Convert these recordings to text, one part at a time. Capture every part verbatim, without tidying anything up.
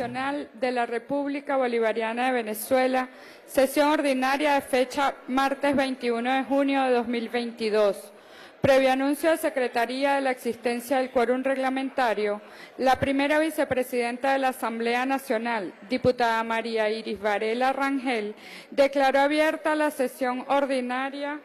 Nacional de la República Bolivariana de Venezuela, sesión ordinaria de fecha martes veintiuno de junio de dos mil veintidós. Previo anuncio de Secretaría de la existencia del quórum reglamentario, la primera vicepresidenta de la Asamblea Nacional, diputada María Iris Varela Rangel, declaró abierta la sesión ordinaria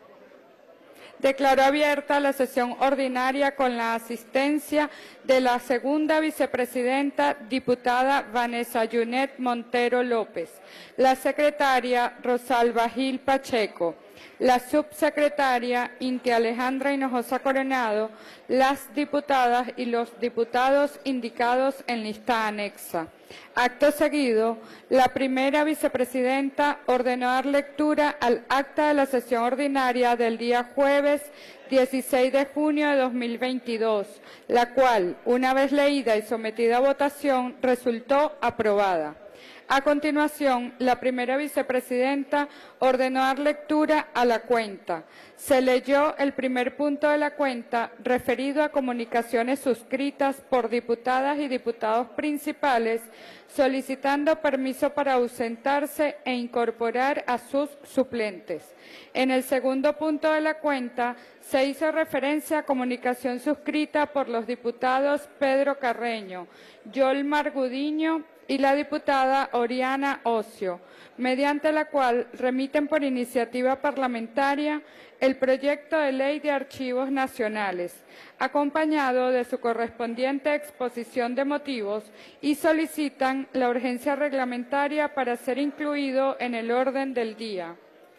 Declaró abierta la sesión ordinaria con la asistencia de la segunda vicepresidenta, diputada Vanessa Yunet Montero López, la secretaria Rosalba Gil Pacheco, la subsecretaria Inti Alejandra Hinojosa Coronado, las diputadas y los diputados indicados en lista anexa. Acto seguido, la primera vicepresidenta ordenó dar lectura al acta de la sesión ordinaria del día jueves dieciséis de junio de dos mil veintidós, la cual, una vez leída y sometida a votación, resultó aprobada. A continuación, la primera vicepresidenta ordenó dar lectura a la cuenta. Se leyó el primer punto de la cuenta referido a comunicaciones suscritas por diputadas y diputados principales solicitando permiso para ausentarse e incorporar a sus suplentes. En el segundo punto de la cuenta se hizo referencia a comunicación suscrita por los diputados Pedro Carreño, Yolmar Gudiño y la diputada Oriana Ocio, mediante la cual remiten por iniciativa parlamentaria el proyecto de ley de archivos nacionales, acompañado de su correspondiente exposición de motivos, y solicitan la urgencia reglamentaria para ser incluido en el orden del día.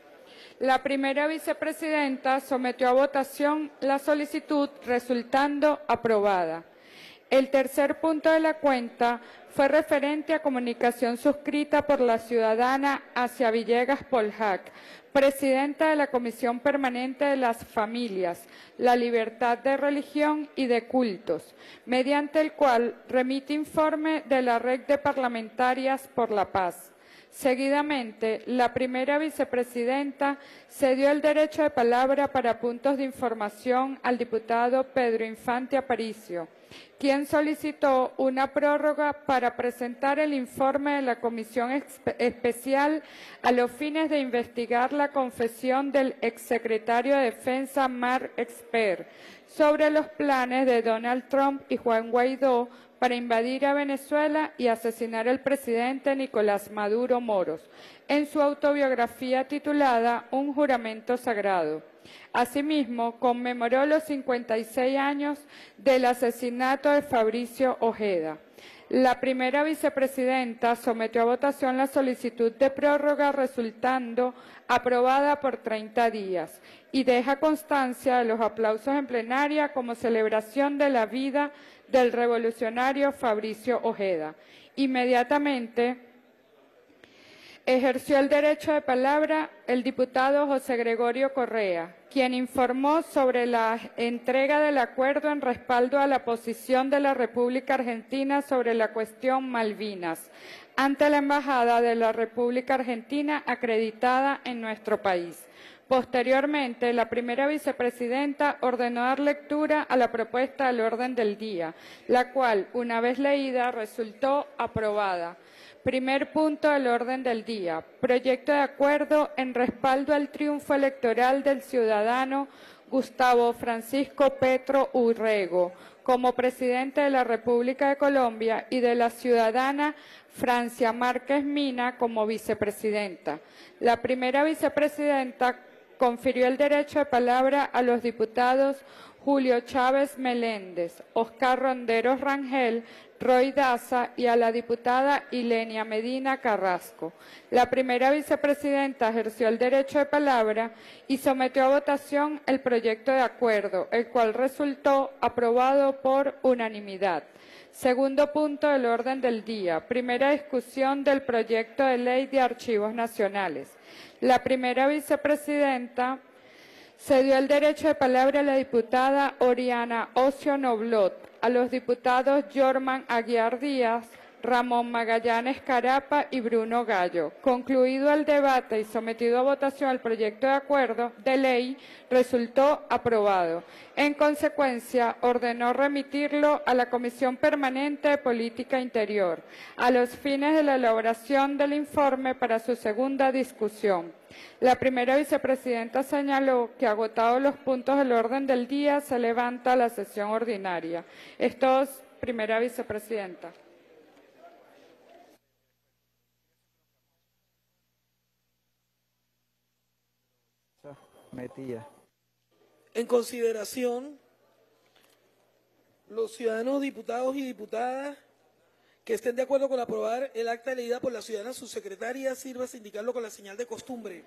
La primera vicepresidenta sometió a votación la solicitud, resultando aprobada. El tercer punto de la cuenta fue referente a comunicación suscrita por la ciudadana Asia Villegas Poljac, presidenta de la Comisión Permanente de las Familias, la Libertad de Religión y de Cultos, mediante el cual remite informe de la Red de Parlamentarias por la Paz. Seguidamente, la primera vicepresidenta cedió el derecho de palabra para puntos de información al diputado Pedro Infante Aparicio, quien solicitó una prórroga para presentar el informe de la Comisión Especial a los fines de investigar la confesión del exsecretario de Defensa Mark Esper sobre los planes de Donald Trump y Juan Guaidó para invadir a Venezuela y asesinar al presidente Nicolás Maduro Moros, en su autobiografía titulada Un juramento sagrado. Asimismo, conmemoró los cincuenta y seis años del asesinato de Fabricio Ojeda. La primera vicepresidenta sometió a votación la solicitud de prórroga, resultando aprobada por treinta días, y deja constancia de los aplausos en plenaria como celebración de la vida del revolucionario Fabricio Ojeda. Inmediatamente ejerció el derecho de palabra el diputado José Gregorio Correa, quien informó sobre la entrega del acuerdo en respaldo a la posición de la República Argentina sobre la cuestión Malvinas, ante la Embajada de la República Argentina acreditada en nuestro país. Posteriormente, la primera vicepresidenta ordenó dar lectura a la propuesta del orden del día, la cual, una vez leída, resultó aprobada. Primer punto del orden del día. Proyecto de acuerdo en respaldo al triunfo electoral del ciudadano Gustavo Francisco Petro Urrego como presidente de la República de Colombia y de la ciudadana Francia Márquez Mina como vicepresidenta. La primera vicepresidenta confirió el derecho de palabra a los diputados Julio Chávez Meléndez, Oscar Ronderos Rangel, Roy Daza y a la diputada Ilenia Medina Carrasco. La primera vicepresidenta ejerció el derecho de palabra y sometió a votación el proyecto de acuerdo, el cual resultó aprobado por unanimidad. Segundo punto del orden del día. Primera discusión del proyecto de ley de archivos nacionales. La primera vicepresidenta cedió el derecho de palabra a la diputada Oriana Ocio Noblot, a los diputados Yorman Aguiar Díaz, Ramón Magallanes Carapa y Bruno Gallo. Concluido el debate y sometido a votación el proyecto de acuerdo de ley, resultó aprobado. En consecuencia, ordenó remitirlo a la Comisión Permanente de Política Interior, a los fines de la elaboración del informe para su segunda discusión. La primera vicepresidenta señaló que, agotados los puntos del orden del día, se levanta la sesión ordinaria. Esto es, primera vicepresidenta. Metía. En consideración, los ciudadanos diputados y diputadas que estén de acuerdo con aprobar el acta leída por la ciudadana subsecretaria, sirva indicarlo con la señal de costumbre.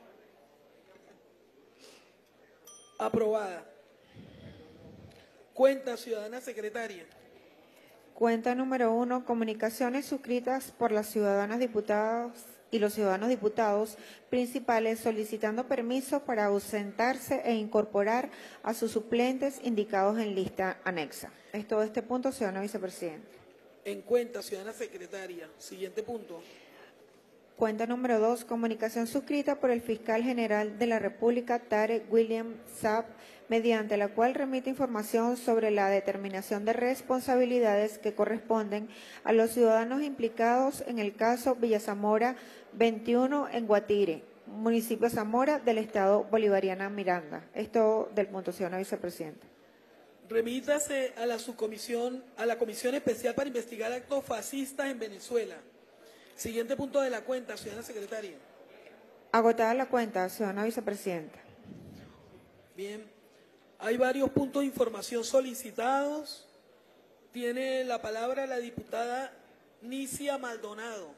Aprobada. Cuenta, ciudadana secretaria. Cuenta número uno, comunicaciones suscritas por las ciudadanas diputadas y los ciudadanos diputados principales solicitando permiso para ausentarse e incorporar a sus suplentes indicados en lista anexa. Es todo este punto, ciudadana vicepresidenta. En cuenta, ciudadana secretaria. Siguiente punto. Cuenta número dos, comunicación suscrita por el fiscal general de la República, Tarek William Saab, mediante la cual remite información sobre la determinación de responsabilidades que corresponden a los ciudadanos implicados en el caso Villa Zamora veintiuno en Guatire, municipio de Zamora del Estado Bolivariana Miranda. Esto del punto, ciudadana vicepresidenta. Remítase a la subcomisión, a la Comisión Especial para investigar actos fascistas en Venezuela. Siguiente punto de la cuenta, ciudadana secretaria. Agotada la cuenta, ciudadana vicepresidenta. Bien, hay varios puntos de información solicitados. Tiene la palabra la diputada Nicia Maldonado.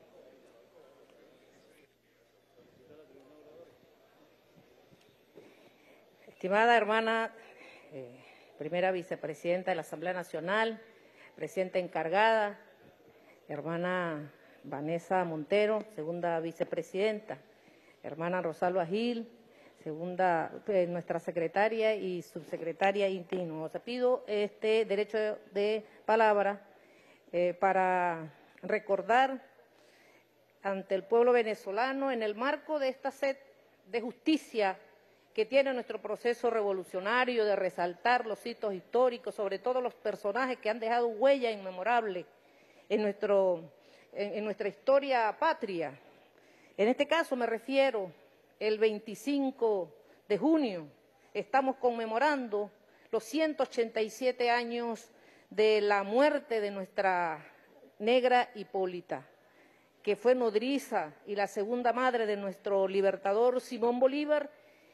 Estimada hermana, eh, primera vicepresidenta de la Asamblea Nacional, presidenta encargada, hermana Vanessa Montero, segunda vicepresidenta, hermana Rosalba Gil, segunda, eh, nuestra secretaria y subsecretaria interna. Os pido este derecho de, de palabra eh, para recordar ante el pueblo venezolano, en el marco de esta sed de justicia que tiene nuestro proceso revolucionario, de resaltar los hitos históricos, sobre todo los personajes que han dejado huella inmemorable en nuestro En, en nuestra historia patria. En este caso me refiero, el veinticinco de junio, estamos conmemorando los ciento ochenta y siete años de la muerte de nuestra negra Hipólita, que fue nodriza y la segunda madre de nuestro libertador Simón Bolívar,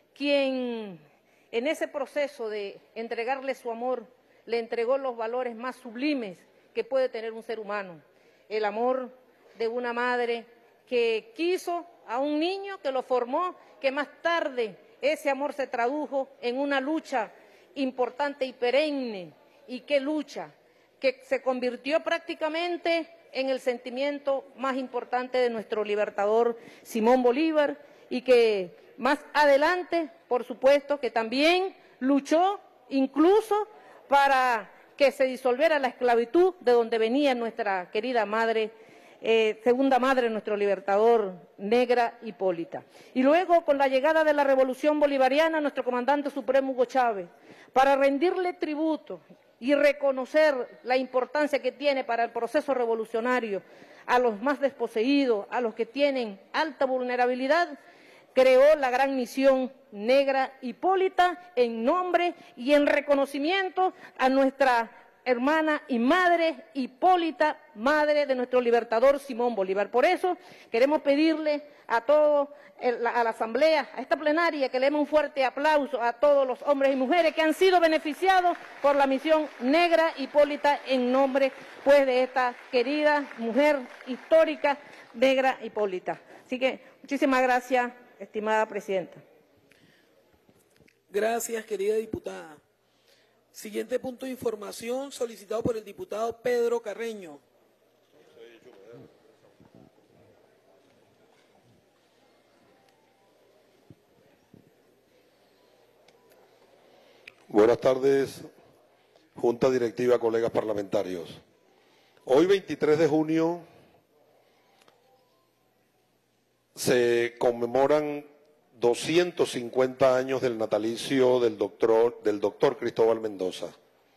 quien en ese proceso de entregarle su amor, le entregó los valores más sublimes que puede tener un ser humano. El amor de una madre que quiso a un niño, que lo formó, que más tarde ese amor se tradujo en una lucha importante y perenne. ¿Y qué lucha? Que se convirtió prácticamente en el sentimiento más importante de nuestro libertador Simón Bolívar y que más adelante, por supuesto, que también luchó incluso para que se disolviera la esclavitud de donde venía nuestra querida madre, eh, segunda madre, nuestro libertador negra Hipólita. Y luego, con la llegada de la Revolución Bolivariana, nuestro comandante supremo Hugo Chávez, para rendirle tributo y reconocer la importancia que tiene para el proceso revolucionario a los más desposeídos, a los que tienen alta vulnerabilidad, creó la gran misión negra Hipólita en nombre y en reconocimiento a nuestra hermana y madre Hipólita, madre de nuestro libertador Simón Bolívar. Por eso queremos pedirle a todo el, a la Asamblea, a esta plenaria, que le demos un fuerte aplauso a todos los hombres y mujeres que han sido beneficiados por la misión negra Hipólita en nombre pues de esta querida mujer histórica negra Hipólita. Así que muchísimas gracias, estimada presidenta. Gracias, querida diputada. Siguiente punto de información solicitado por el diputado Pedro Carreño. Buenas tardes, Junta Directiva, colegas parlamentarios. Hoy, veintitrés de junio, se conmemoran doscientos cincuenta años del natalicio del doctor, del doctor Cristóbal Mendoza.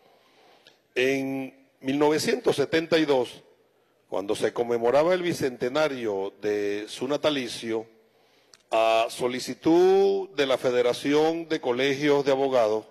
En mil novecientos setenta y dos, cuando se conmemoraba el bicentenario de su natalicio, a solicitud de la Federación de Colegios de Abogados,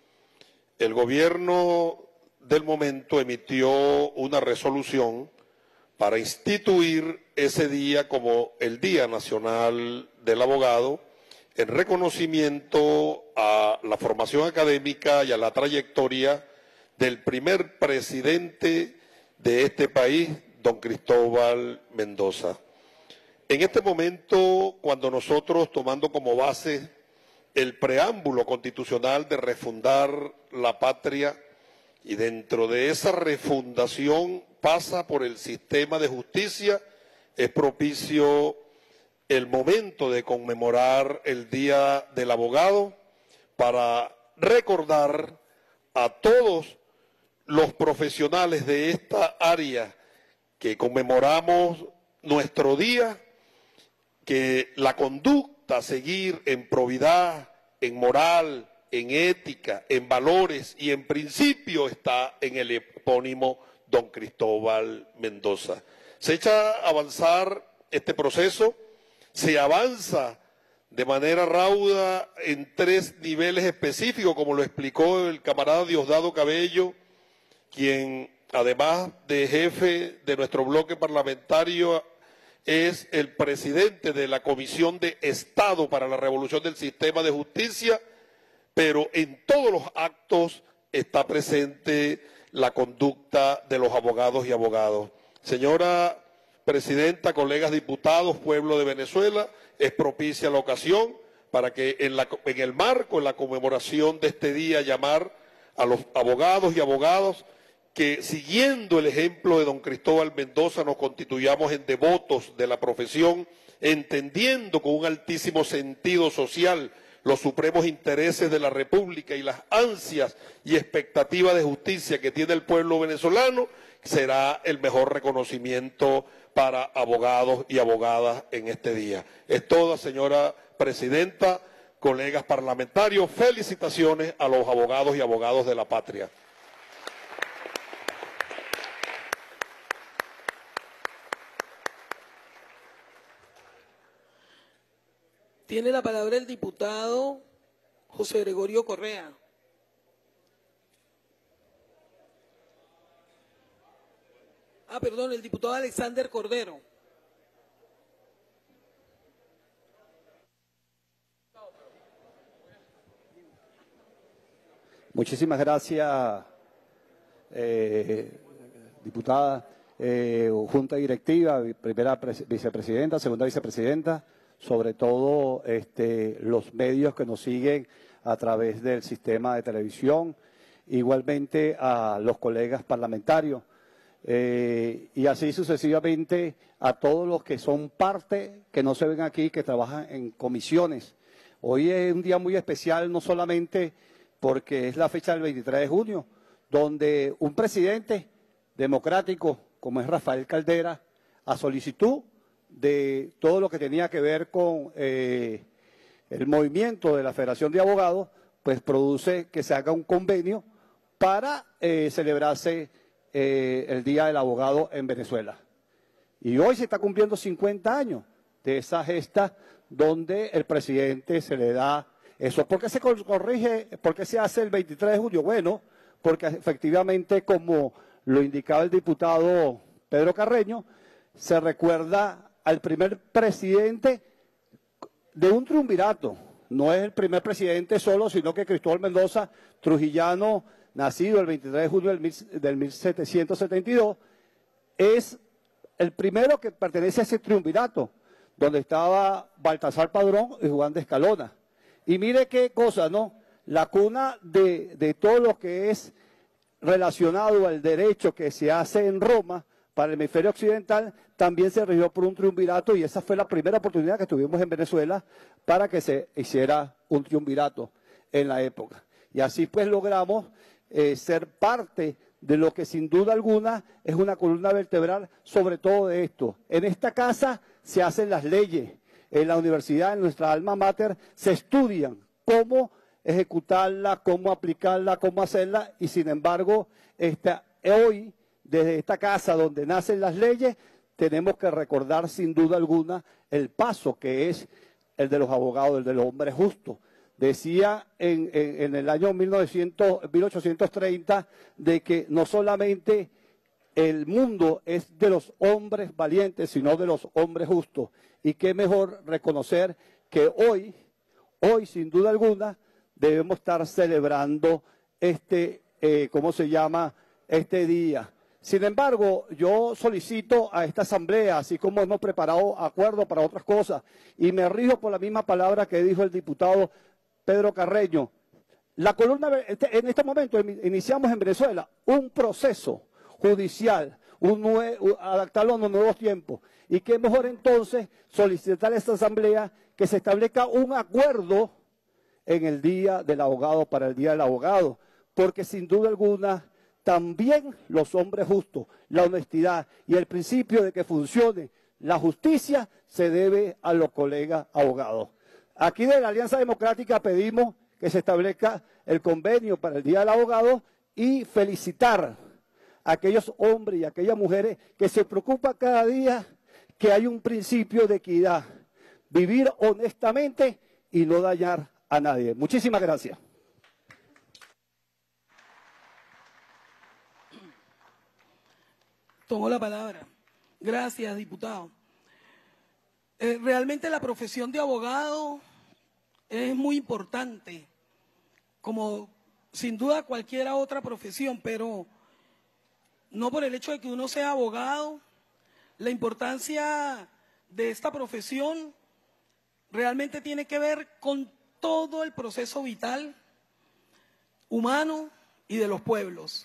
el gobierno del momento emitió una resolución para instituir ese día como el Día Nacional del Abogado, en reconocimiento a la formación académica y a la trayectoria del primer presidente de este país, don Cristóbal Mendoza. En este momento, cuando nosotros, tomando como base el preámbulo constitucional de refundar la patria, y dentro de esa refundación pasa por el sistema de justicia, es propicio el momento de conmemorar el Día del Abogado para recordar a todos los profesionales de esta área que conmemoramos nuestro día, que la conducta a seguir en probidad, en moral, en ética, en valores y en principio está en el epónimo don Cristóbal Mendoza. Se echa a avanzar este proceso, se avanza de manera rauda en tres niveles específicos, como lo explicó el camarada Diosdado Cabello, quien además de jefe de nuestro bloque parlamentario es el presidente de la Comisión de Estado para la Revolución del Sistema de Justicia, pero en todos los actos está presente la conducta de los abogados y abogadas. Señora Presidenta, colegas diputados, pueblo de Venezuela, es propicia la ocasión para que en, la, en el marco, en la conmemoración de este día, llamar a los abogados y abogadas que, siguiendo el ejemplo de don Cristóbal Mendoza, nos constituyamos en devotos de la profesión, entendiendo con un altísimo sentido social los supremos intereses de la República y las ansias y expectativas de justicia que tiene el pueblo venezolano, será el mejor reconocimiento para abogados y abogadas en este día. Es toda, señora Presidenta, colegas parlamentarios, felicitaciones a los abogados y abogadas de la patria. Tiene la palabra el diputado José Gregorio Correa. Ah, perdón, el diputado Alexander Cordero. Muchísimas gracias, eh, diputada, eh, Junta Directiva, primera vicepresidenta, segunda vicepresidenta, sobre todo este, los medios que nos siguen a través del sistema de televisión, igualmente a los colegas parlamentarios, eh, y así sucesivamente a todos los que son parte, que no se ven aquí, que trabajan en comisiones. Hoy es un día muy especial, no solamente porque es la fecha del veintitrés de junio, donde un presidente democrático, como es Rafael Caldera, a solicitud de todo lo que tenía que ver con eh, el movimiento de la Federación de Abogados, pues produce que se haga un convenio para eh, celebrarse eh, el Día del Abogado en Venezuela. Y hoy se está cumpliendo cincuenta años de esa gesta donde el presidente se le da eso. ¿Por qué se corrige? ¿Por qué se hace el veintitrés de junio? Bueno, porque efectivamente, como lo indicaba el diputado Pedro Carreño, se recuerda al primer presidente de un triunvirato. No es el primer presidente solo, sino que Cristóbal Mendoza, trujillano, nacido el veintitrés de junio del, mil, del mil setecientos setenta y dos, es el primero que pertenece a ese triunvirato, donde estaba Baltasar Padrón y Juan de Escalona. Y mire qué cosa, ¿no? La cuna de, de todo lo que es relacionado al derecho que se hace en Roma para el hemisferio occidental, también se regió por un triunvirato, y esa fue la primera oportunidad que tuvimos en Venezuela para que se hiciera un triunvirato en la época. Y así pues logramos eh, ser parte de lo que sin duda alguna es una columna vertebral, sobre todo de esto. En esta casa se hacen las leyes, en la universidad, en nuestra alma mater, se estudian cómo ejecutarla, cómo aplicarla, cómo hacerla, y sin embargo, esta, hoy, desde esta casa donde nacen las leyes, tenemos que recordar sin duda alguna el paso que es el de los abogados, el de los hombres justos. Decía en, en, en el año mil ochocientos treinta de que no solamente el mundo es de los hombres valientes, sino de los hombres justos. Y qué mejor reconocer que hoy, hoy sin duda alguna, debemos estar celebrando este, eh, ¿cómo se llama?, este día. Sin embargo, yo solicito a esta asamblea, así como hemos preparado acuerdos para otras cosas, y me rijo por la misma palabra que dijo el diputado Pedro Carreño. La columna, en este momento iniciamos en Venezuela un proceso judicial, un nue, adaptarlo a los nuevos tiempos. Y qué mejor entonces solicitar a esta asamblea que se establezca un acuerdo en el Día del Abogado, para el Día del Abogado, porque sin duda alguna también los hombres justos, la honestidad y el principio de que funcione la justicia se debe a los colegas abogados. Aquí de la Alianza Democrática pedimos que se establezca el convenio para el Día del Abogado y felicitar a aquellos hombres y a aquellas mujeres que se preocupan cada día que hay un principio de equidad, vivir honestamente y no dañar a nadie. Muchísimas gracias. Tomó la palabra. Gracias, diputado. Eh, realmente la profesión de abogado es muy importante, como sin duda cualquier otra profesión, pero no por el hecho de que uno sea abogado, la importancia de esta profesión realmente tiene que ver con todo el proceso vital, humano y de los pueblos.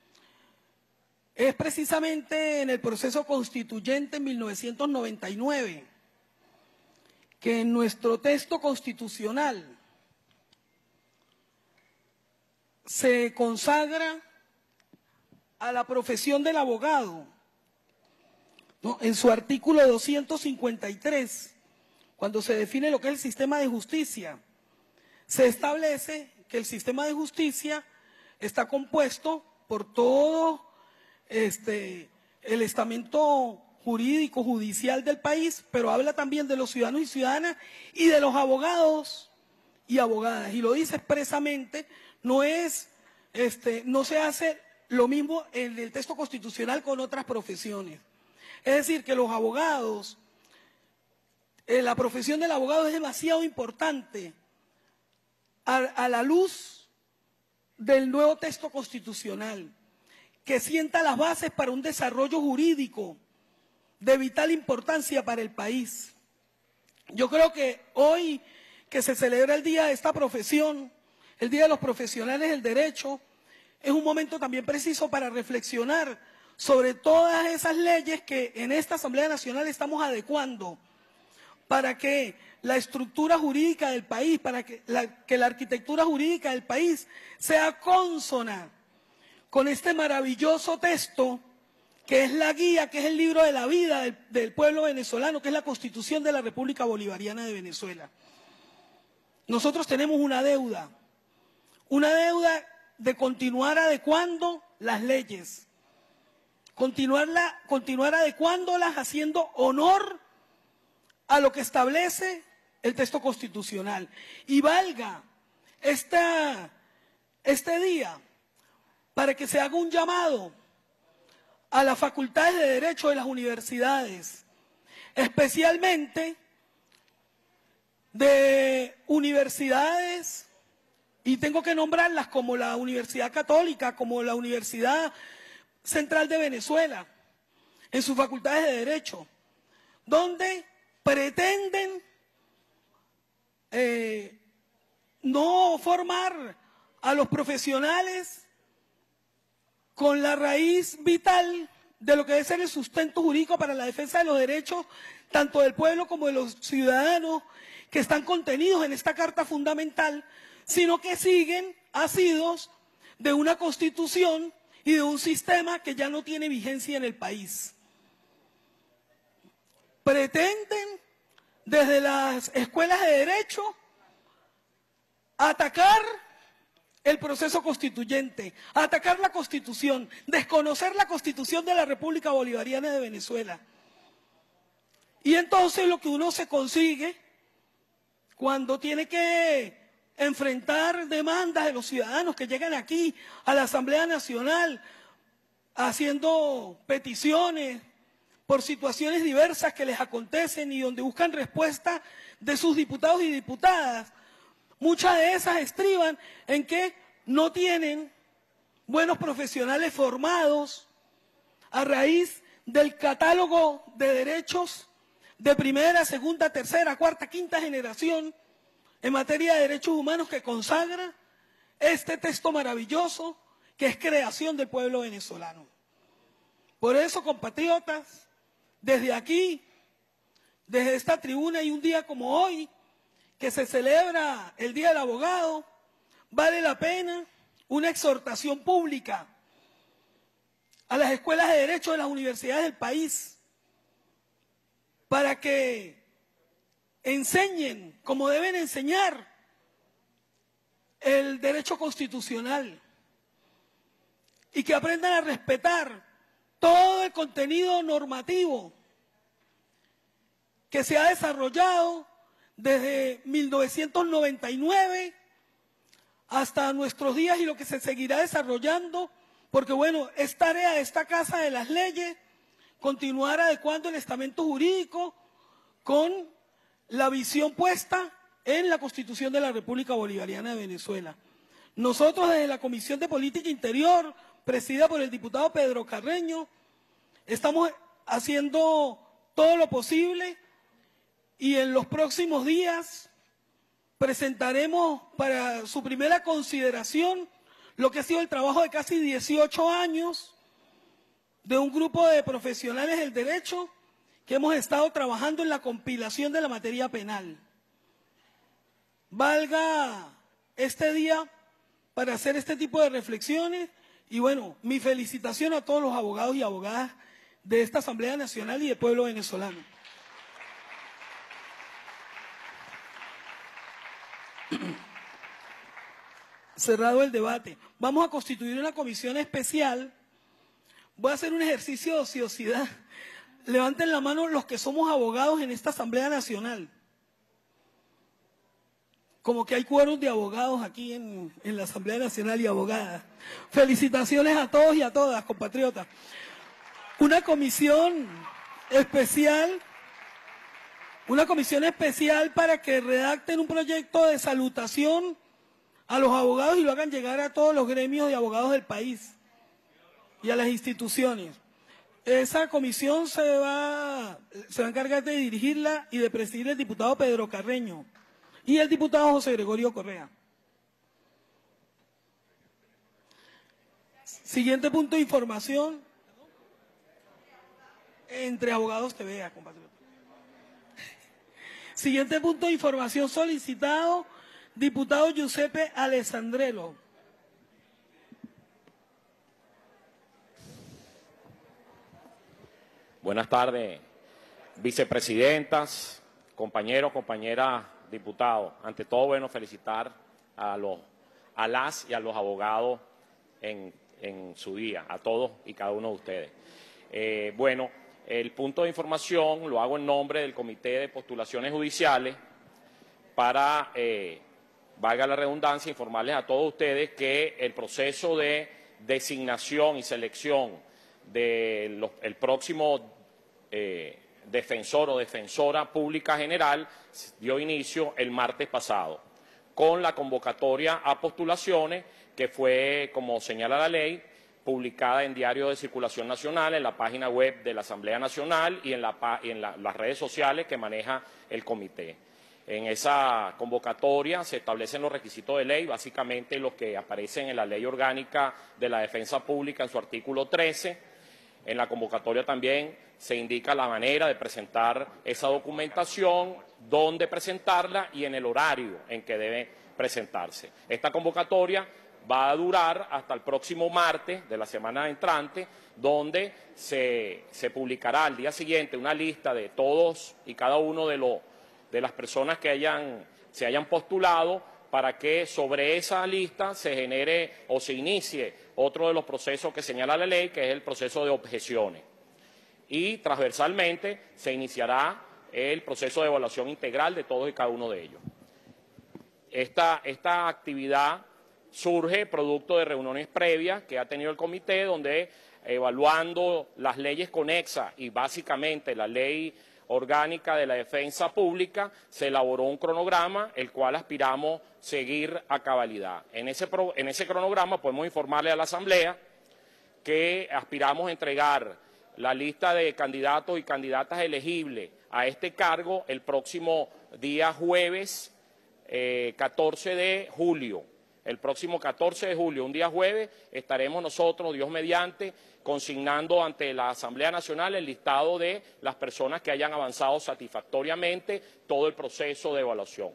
Es precisamente en el proceso constituyente en mil novecientos noventa y nueve que en nuestro texto constitucional se consagra a la profesión del abogado, ¿no? En su artículo doscientos cincuenta y tres, cuando se define lo que es el sistema de justicia, se establece que el sistema de justicia está compuesto por todo este, el estamento jurídico, judicial del país, pero habla también de los ciudadanos y ciudadanas y de los abogados y abogadas. Y lo dice expresamente, no es, este, no se hace lo mismo en el texto constitucional con otras profesiones. Es decir, que los abogados, eh, la profesión del abogado es demasiado importante a, a la luz del nuevo texto constitucional, que sienta las bases para un desarrollo jurídico de vital importancia para el país. Yo creo que hoy que se celebra el día de esta profesión, el Día de los Profesionales del Derecho, es un momento también preciso para reflexionar sobre todas esas leyes que en esta Asamblea Nacional estamos adecuando para que la estructura jurídica del país, para que la, que la arquitectura jurídica del país sea consona con este maravilloso texto que es la guía, que es el libro de la vida del, del pueblo venezolano, que es la Constitución de la República Bolivariana de Venezuela. Nosotros tenemos una deuda, una deuda de continuar adecuando las leyes, continuarla, continuar adecuándolas, haciendo honor a lo que establece el texto constitucional. Y valga esta, este día para que se haga un llamado a las facultades de Derecho de las universidades, especialmente de universidades, y tengo que nombrarlas como la Universidad Católica, como la Universidad Central de Venezuela, en sus facultades de Derecho, donde pretenden eh, no formar a los profesionales con la raíz vital de lo que debe ser el sustento jurídico para la defensa de los derechos tanto del pueblo como de los ciudadanos que están contenidos en esta Carta Fundamental, sino que siguen asidos de una Constitución y de un sistema que ya no tiene vigencia en el país. Pretenden desde las escuelas de derecho atacar el proceso constituyente, atacar la Constitución, desconocer la Constitución de la República Bolivariana de Venezuela. Y entonces lo que uno se consigue cuando tiene que enfrentar demandas de los ciudadanos que llegan aquí a la Asamblea Nacional haciendo peticiones por situaciones diversas que les acontecen y donde buscan respuesta de sus diputados y diputadas, muchas de esas estriban en que no tienen buenos profesionales formados a raíz del catálogo de derechos de primera, segunda, tercera, cuarta, quinta generación en materia de derechos humanos que consagra este texto maravilloso que es creación del pueblo venezolano. Por eso, compatriotas, desde aquí, desde esta tribuna y un día como hoy, que se celebra el Día del Abogado, vale la pena una exhortación pública a las escuelas de derecho de las universidades del país para que enseñen como deben enseñar el derecho constitucional y que aprendan a respetar todo el contenido normativo que se ha desarrollado desde mil novecientos noventa y nueve hasta nuestros días y lo que se seguirá desarrollando, porque bueno, es tarea de esta Casa de las Leyes continuar adecuando el estamento jurídico con la visión puesta en la Constitución de la República Bolivariana de Venezuela. Nosotros desde la Comisión de Política Interior, presidida por el diputado Pedro Carreño, estamos haciendo todo lo posible y en los próximos días presentaremos para su primera consideración lo que ha sido el trabajo de casi dieciocho años de un grupo de profesionales del derecho que hemos estado trabajando en la compilación de la materia penal. Valga este día para hacer este tipo de reflexiones y bueno, mi felicitación a todos los abogados y abogadas de esta Asamblea Nacional y del pueblo venezolano. Cerrado el debate, vamos a constituir una comisión especial. Voy a hacer un ejercicio de ociosidad. Levanten la mano los que somos abogados en esta Asamblea Nacional. Como que hay quórum de abogados aquí en, en la Asamblea Nacional y abogadas. Felicitaciones a todos y a todas, compatriotas. Una comisión especial, una comisión especial para que redacten un proyecto de salutación a los abogados y lo hagan llegar a todos los gremios de abogados del país y a las instituciones. Esa comisión se va, se va a encargar de dirigirla y de presidir el diputado Pedro Carreño y el diputado José Gregorio Correa. Siguiente punto de información. Entre abogados te vea, compatriota. Siguiente punto de información solicitado, diputado Giuseppe Alessandrello. Buenas tardes, vicepresidentas, compañeros, compañeras diputados. Ante todo, bueno, felicitar a, los, a las y a los abogados en, en su día, a todos y cada uno de ustedes. Eh, bueno, el punto de información lo hago en nombre del Comité de Postulaciones Judiciales para, eh, valga la redundancia, informarles a todos ustedes que el proceso de designación y selección del el próximo eh, defensor o defensora pública general dio inicio el martes pasado con la convocatoria a postulaciones que fue, como señala la ley, publicada en Diario de Circulación Nacional, en la página web de la Asamblea Nacional y en, la, y en la, las redes sociales que maneja el comité. En esa convocatoria se establecen los requisitos de ley, básicamente los que aparecen en la Ley Orgánica de la Defensa Pública en su artículo trece. En la convocatoria también se indica la manera de presentar esa documentación, dónde presentarla y en el horario en que debe presentarse. Esta convocatoria va a durar hasta el próximo martes de la semana entrante, donde se, se publicará al día siguiente una lista de todos y cada uno de, lo, de las personas que hayan, se hayan postulado, para que sobre esa lista se genere o se inicie otro de los procesos que señala la ley, que es el proceso de objeciones. Y transversalmente se iniciará el proceso de evaluación integral de todos y cada uno de ellos. Esta, esta actividad surge producto de reuniones previas que ha tenido el comité, donde evaluando las leyes conexas y básicamente la ley orgánica de la defensa pública, se elaboró un cronograma, el cual aspiramos seguir a cabalidad. En ese, pro, en ese cronograma podemos informarle a la Asamblea que aspiramos a entregar la lista de candidatos y candidatas elegibles a este cargo el próximo día jueves eh, catorce de julio. El próximo catorce de julio, un día jueves, estaremos nosotros, Dios mediante, consignando ante la Asamblea Nacional el listado de las personas que hayan avanzado satisfactoriamente todo el proceso de evaluación.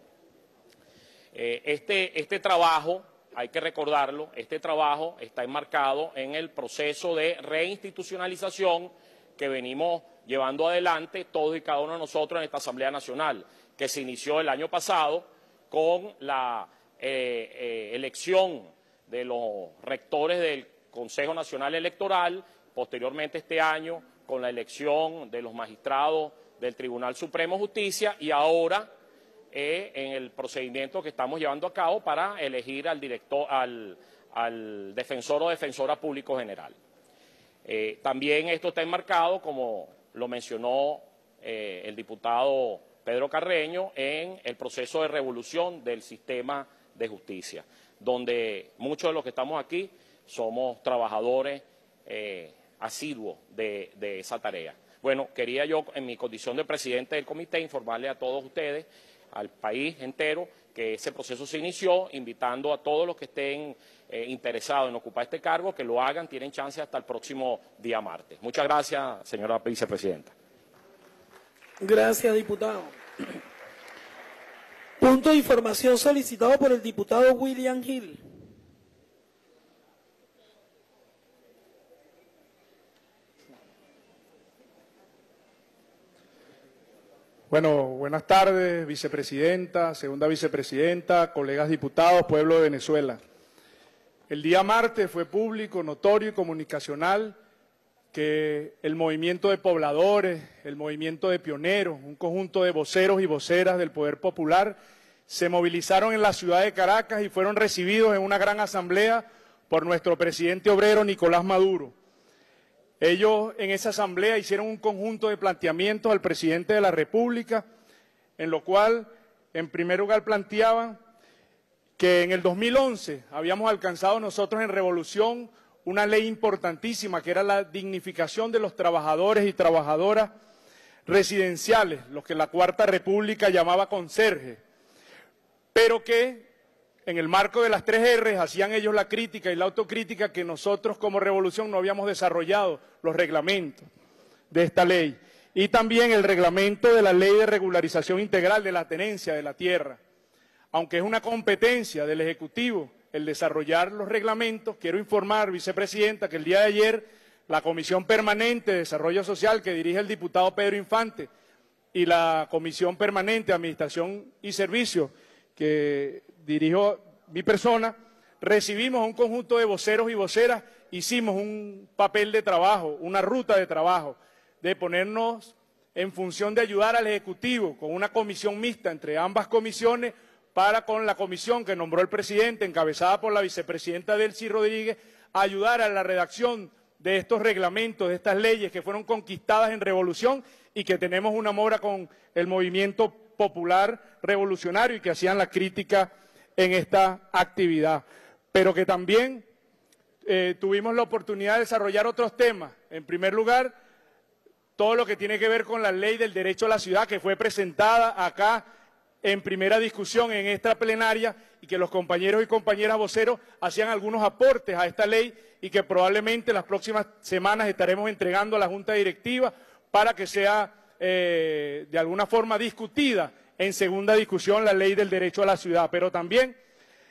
Eh, este, este trabajo, hay que recordarlo, este trabajo está enmarcado en el proceso de reinstitucionalización que venimos llevando adelante todos y cada uno de nosotros en esta Asamblea Nacional, que se inició el año pasado con la eh, eh, elección de los rectores del Consejo Nacional Electoral, posteriormente este año con la elección de los magistrados del Tribunal Supremo de Justicia y ahora eh, en el procedimiento que estamos llevando a cabo para elegir al director, al, al defensor o defensora público general. Eh, también esto está enmarcado, como lo mencionó eh, el diputado Pedro Carreño, en el proceso de revolución del sistema de justicia, donde muchos de los que estamos aquí somos trabajadores eh, asiduos de, de esa tarea. Bueno, quería yo, en mi condición de presidente del comité, informarle a todos ustedes, al país entero, que ese proceso se inició, invitando a todos los que estén eh, interesados en ocupar este cargo, que lo hagan, tienen chance hasta el próximo día martes. Muchas gracias, señora vicepresidenta. Gracias, diputado. Punto de información solicitado por el diputado William Hill. Bueno, buenas tardes, vicepresidenta, segunda vicepresidenta, colegas diputados, pueblo de Venezuela. El día martes fue público, notorio y comunicacional que el movimiento de pobladores, el movimiento de pioneros, un conjunto de voceros y voceras del Poder Popular se movilizaron en la ciudad de Caracas y fueron recibidos en una gran asamblea por nuestro presidente obrero Nicolás Maduro. Ellos en esa asamblea hicieron un conjunto de planteamientos al presidente de la República, en lo cual, en primer lugar, planteaban que en el dos mil once habíamos alcanzado nosotros en Revolución una ley importantísima, que era la dignificación de los trabajadores y trabajadoras residenciales, los que la Cuarta República llamaba conserje, pero que en el marco de las tres erres hacían ellos la crítica y la autocrítica que nosotros como Revolución no habíamos desarrollado los reglamentos de esta ley. Y también el reglamento de la Ley de Regularización Integral de la Tenencia de la Tierra. Aunque es una competencia del Ejecutivo el desarrollar los reglamentos, quiero informar, vicepresidenta, que el día de ayer la Comisión Permanente de Desarrollo Social que dirige el diputado Pedro Infante y la Comisión Permanente de Administración y Servicios que dirijo mi persona, recibimos un conjunto de voceros y voceras, hicimos un papel de trabajo, una ruta de trabajo, de ponernos en función de ayudar al Ejecutivo con una comisión mixta entre ambas comisiones para con la comisión que nombró el presidente, encabezada por la vicepresidenta Delcy Rodríguez, ayudar a la redacción de estos reglamentos, de estas leyes que fueron conquistadas en Revolución y que tenemos una mora con el movimiento popular revolucionario y que hacían la crítica en esta actividad, pero que también eh, tuvimos la oportunidad de desarrollar otros temas. En primer lugar, todo lo que tiene que ver con la ley del derecho a la ciudad, que fue presentada acá en primera discusión en esta plenaria y que los compañeros y compañeras voceros hacían algunos aportes a esta ley y que probablemente las próximas semanas estaremos entregando a la Junta Directiva para que sea eh, de alguna forma discutida en segunda discusión la ley del derecho a la ciudad, pero también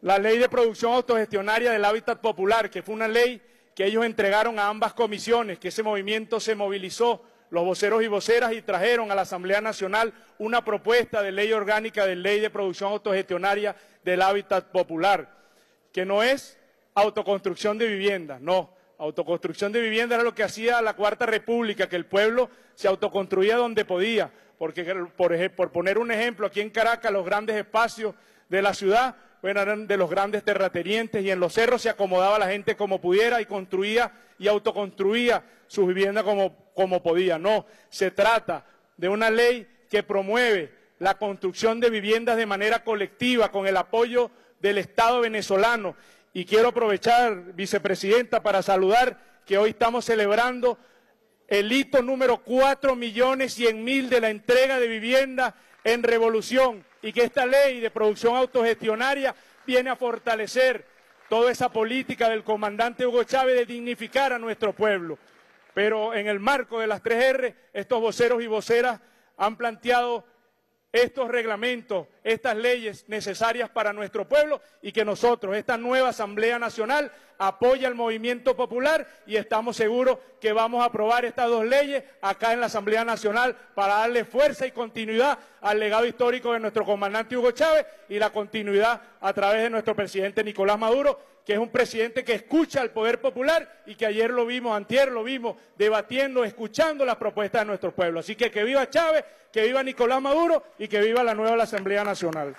la ley de producción autogestionaria del hábitat popular, que fue una ley que ellos entregaron a ambas comisiones, que ese movimiento se movilizó, los voceros y voceras, y trajeron a la Asamblea Nacional una propuesta de ley orgánica de ley de producción autogestionaria del hábitat popular, que no es autoconstrucción de viviendas, no. Autoconstrucción de viviendas era lo que hacía la Cuarta República, que el pueblo se autoconstruía donde podía, porque por, ej- por poner un ejemplo, aquí en Caracas los grandes espacios de la ciudad, bueno, eran de los grandes terratenientes, y en los cerros se acomodaba la gente como pudiera y construía y autoconstruía sus viviendas como, como podía. No, se trata de una ley que promueve la construcción de viviendas de manera colectiva con el apoyo del Estado venezolano. Y quiero aprovechar, vicepresidenta, para saludar que hoy estamos celebrando el hito número cuatro millones cien mil de la entrega de vivienda en Revolución, y que esta ley de producción autogestionaria viene a fortalecer toda esa política del comandante Hugo Chávez de dignificar a nuestro pueblo. Pero en el marco de las tres erre, estos voceros y voceras han planteado estos reglamentos, estas leyes necesarias para nuestro pueblo, y que nosotros, esta nueva Asamblea Nacional, apoya al movimiento popular, y estamos seguros que vamos a aprobar estas dos leyes acá en la Asamblea Nacional para darle fuerza y continuidad al legado histórico de nuestro comandante Hugo Chávez, y la continuidad a través de nuestro presidente Nicolás Maduro, que es un presidente que escucha al poder popular, y que ayer lo vimos, antier lo vimos, debatiendo, escuchando las propuestas de nuestro pueblo. Así que que viva Chávez, que viva Nicolás Maduro y que viva la nueva Asamblea Nacional.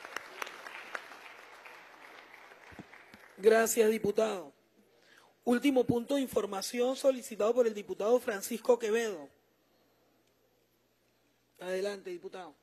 Gracias, diputado. Último punto de información solicitado por el diputado Francisco Quevedo. Adelante, diputado.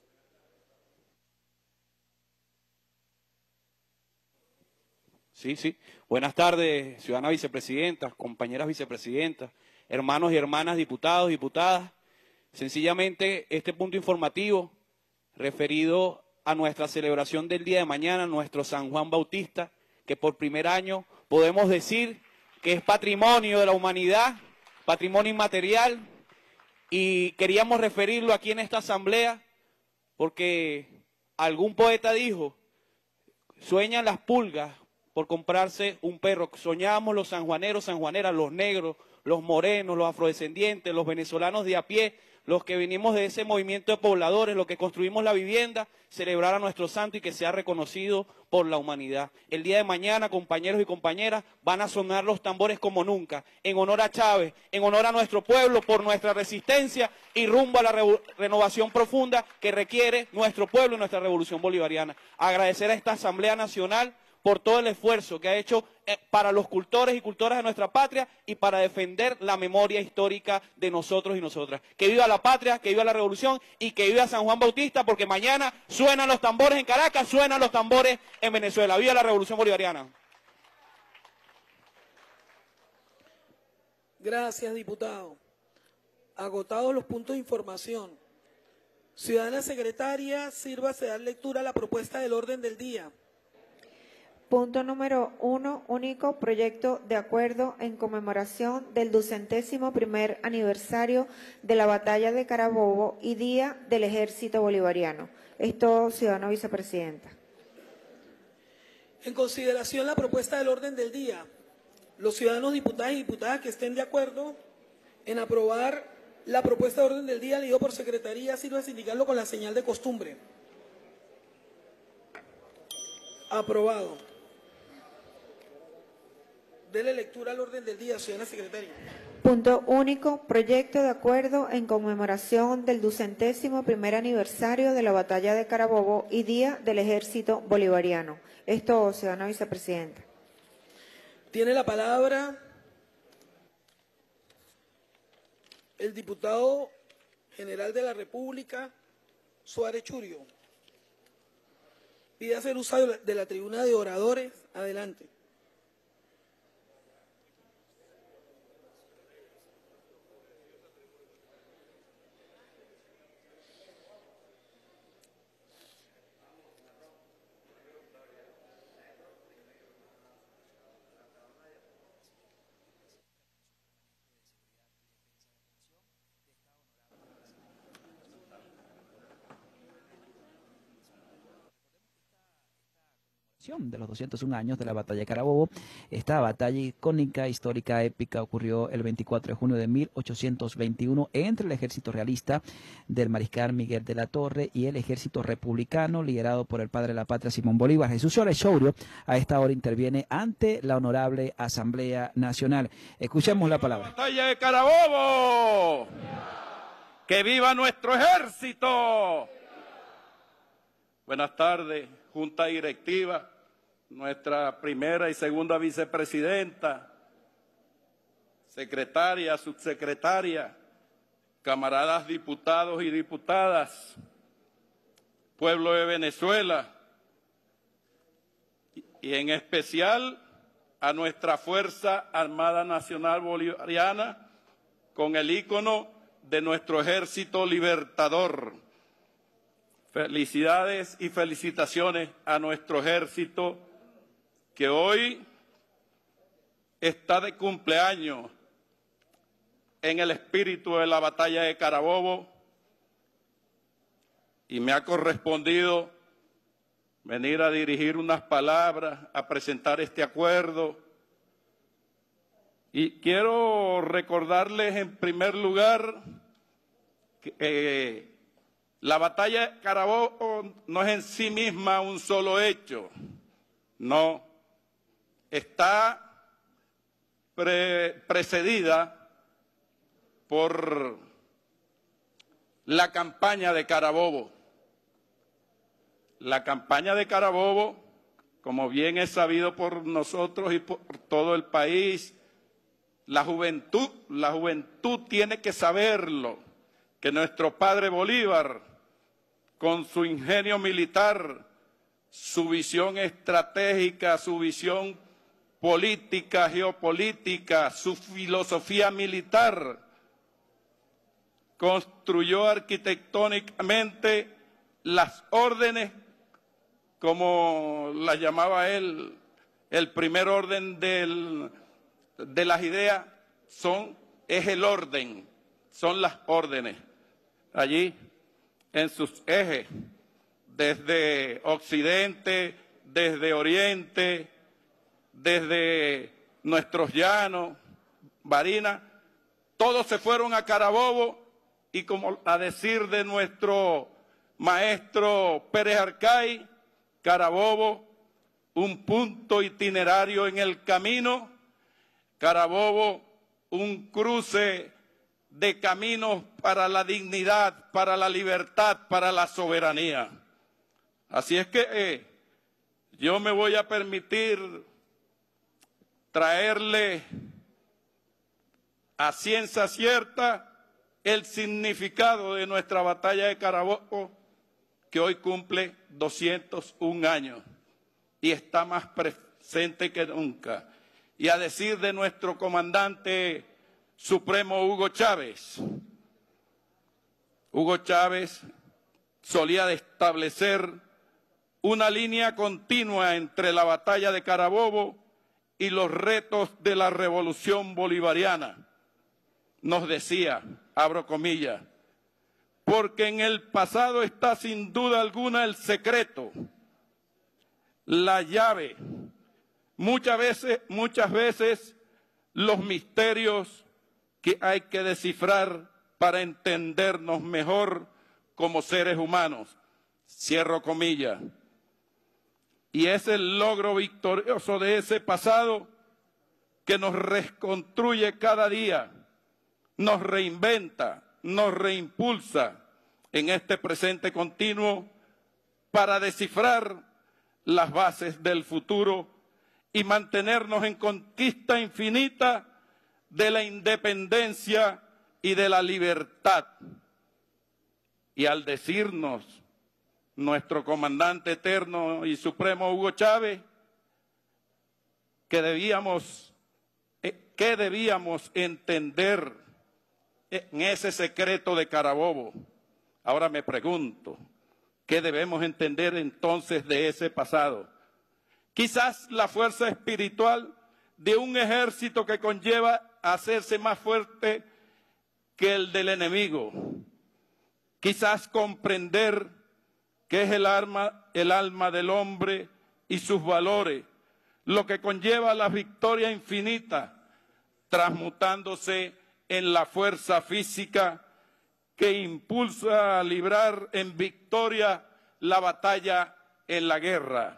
Sí, sí. Buenas tardes, ciudadana vicepresidenta, compañeras vicepresidentas, hermanos y hermanas diputados, diputadas. Sencillamente, este punto informativo referido a nuestra celebración del día de mañana, nuestro San Juan Bautista, que por primer año podemos decir que es patrimonio de la humanidad, patrimonio inmaterial, y queríamos referirlo aquí en esta asamblea porque algún poeta dijo: sueñan las pulgas por comprarse un perro. Soñamos los sanjuaneros, sanjuaneras, los negros, los morenos, los afrodescendientes, los venezolanos de a pie, los que venimos de ese movimiento de pobladores, los que construimos la vivienda, celebrar a nuestro santo y que sea reconocido por la humanidad. El día de mañana, compañeros y compañeras, van a sonar los tambores como nunca, en honor a Chávez, en honor a nuestro pueblo, por nuestra resistencia y rumbo a la re renovación profunda que requiere nuestro pueblo y nuestra revolución bolivariana. Agradecer a esta Asamblea Nacional por todo el esfuerzo que ha hecho eh, para los cultores y cultoras de nuestra patria y para defender la memoria histórica de nosotros y nosotras. Que viva la patria, que viva la revolución y que viva San Juan Bautista, porque mañana suenan los tambores en Caracas, suenan los tambores en Venezuela. ¡Viva la revolución bolivariana! Gracias, diputado. Agotados los puntos de información. Ciudadana secretaria, sírvase dar lectura a la propuesta del orden del día. Punto número uno, único proyecto de acuerdo en conmemoración del ducentésimo primer aniversario de la Batalla de Carabobo y Día del Ejército Bolivariano. Esto, ciudadana vicepresidenta. En consideración la propuesta del orden del día, los ciudadanos diputados y diputadas que estén de acuerdo en aprobar la propuesta de orden del día leído por secretaría, sirve indicarlo con la señal de costumbre. Aprobado. Dele lectura al orden del día, ciudadana secretaria. Punto único, proyecto de acuerdo en conmemoración del ducentésimo primer aniversario de la Batalla de Carabobo y Día del Ejército Bolivariano. Esto, ciudadana vicepresidenta. Tiene la palabra el diputado general de la República, Suárez Churio. Pide hacer uso de la tribuna de oradores. Adelante. de los doscientos un años de la batalla de Carabobo. Esta batalla icónica, histórica, épica, ocurrió el veinticuatro de junio de mil ochocientos veintiuno entre el ejército realista del mariscal Miguel de la Torre y el ejército republicano liderado por el padre de la patria Simón Bolívar. Jesús Suárez Shourio a esta hora interviene ante la honorable Asamblea Nacional. Escuchemos la palabra. Batalla de Carabobo. ¡Que viva nuestro ejército! Buenas tardes, Junta Directiva, nuestra primera y segunda vicepresidenta, secretaria, subsecretaria, camaradas diputados y diputadas, pueblo de Venezuela, y en especial a nuestra Fuerza Armada Nacional Bolivariana, con el ícono de nuestro Ejército Libertador. Felicidades y felicitaciones a nuestro ejército que hoy está de cumpleaños en el espíritu de la batalla de Carabobo y me ha correspondido venir a dirigir unas palabras, a presentar este acuerdo. Y quiero recordarles en primer lugar que eh, la batalla de Carabobo no es en sí misma un solo hecho, no, está pre precedida por la campaña de Carabobo. La campaña de Carabobo, como bien es sabido por nosotros y por todo el país, la juventud, la juventud tiene que saberlo, que nuestro padre Bolívar, con su ingenio militar, su visión estratégica, su visión política, geopolítica, su filosofía militar, construyó arquitectónicamente las órdenes, como las llamaba él, el primer orden del, de las ideas, son, es el orden, son las órdenes. Allí, en sus ejes, desde Occidente, desde Oriente, desde nuestros llanos, Barinas, todos se fueron a Carabobo y, como a decir de nuestro maestro Pérez Arcay, Carabobo, un punto itinerario en el camino, Carabobo, un cruce de caminos para la dignidad, para la libertad, para la soberanía. Así es que eh, yo me voy a permitir traerle a ciencia cierta el significado de nuestra batalla de Carabobo, que hoy cumple doscientos un años y está más presente que nunca. Y a decir de nuestro comandante supremo Hugo Chávez, Hugo Chávez solía de establecer una línea continua entre la batalla de Carabobo y los retos de la revolución bolivariana. Nos decía, abro comillas, porque en el pasado está sin duda alguna el secreto, la llave, muchas veces, muchas veces los misterios que hay que descifrar para entendernos mejor como seres humanos. Cierro comillas. Y es el logro victorioso de ese pasado que nos reconstruye cada día, nos reinventa, nos reimpulsa en este presente continuo para descifrar las bases del futuro y mantenernos en conquista infinita de la independencia y de la libertad. Y al decirnos nuestro comandante eterno y supremo Hugo Chávez que debíamos, eh, que debíamos entender en ese secreto de Carabobo, ahora me pregunto, ¿qué debemos entender entonces de ese pasado? Quizás la fuerza espiritual de un ejército que conlleva a hacerse más fuerte que el del enemigo. Quizás comprender que es el alma, el alma del hombre y sus valores, lo que conlleva la victoria infinita, transmutándose en la fuerza física que impulsa a librar en victoria la batalla en la guerra.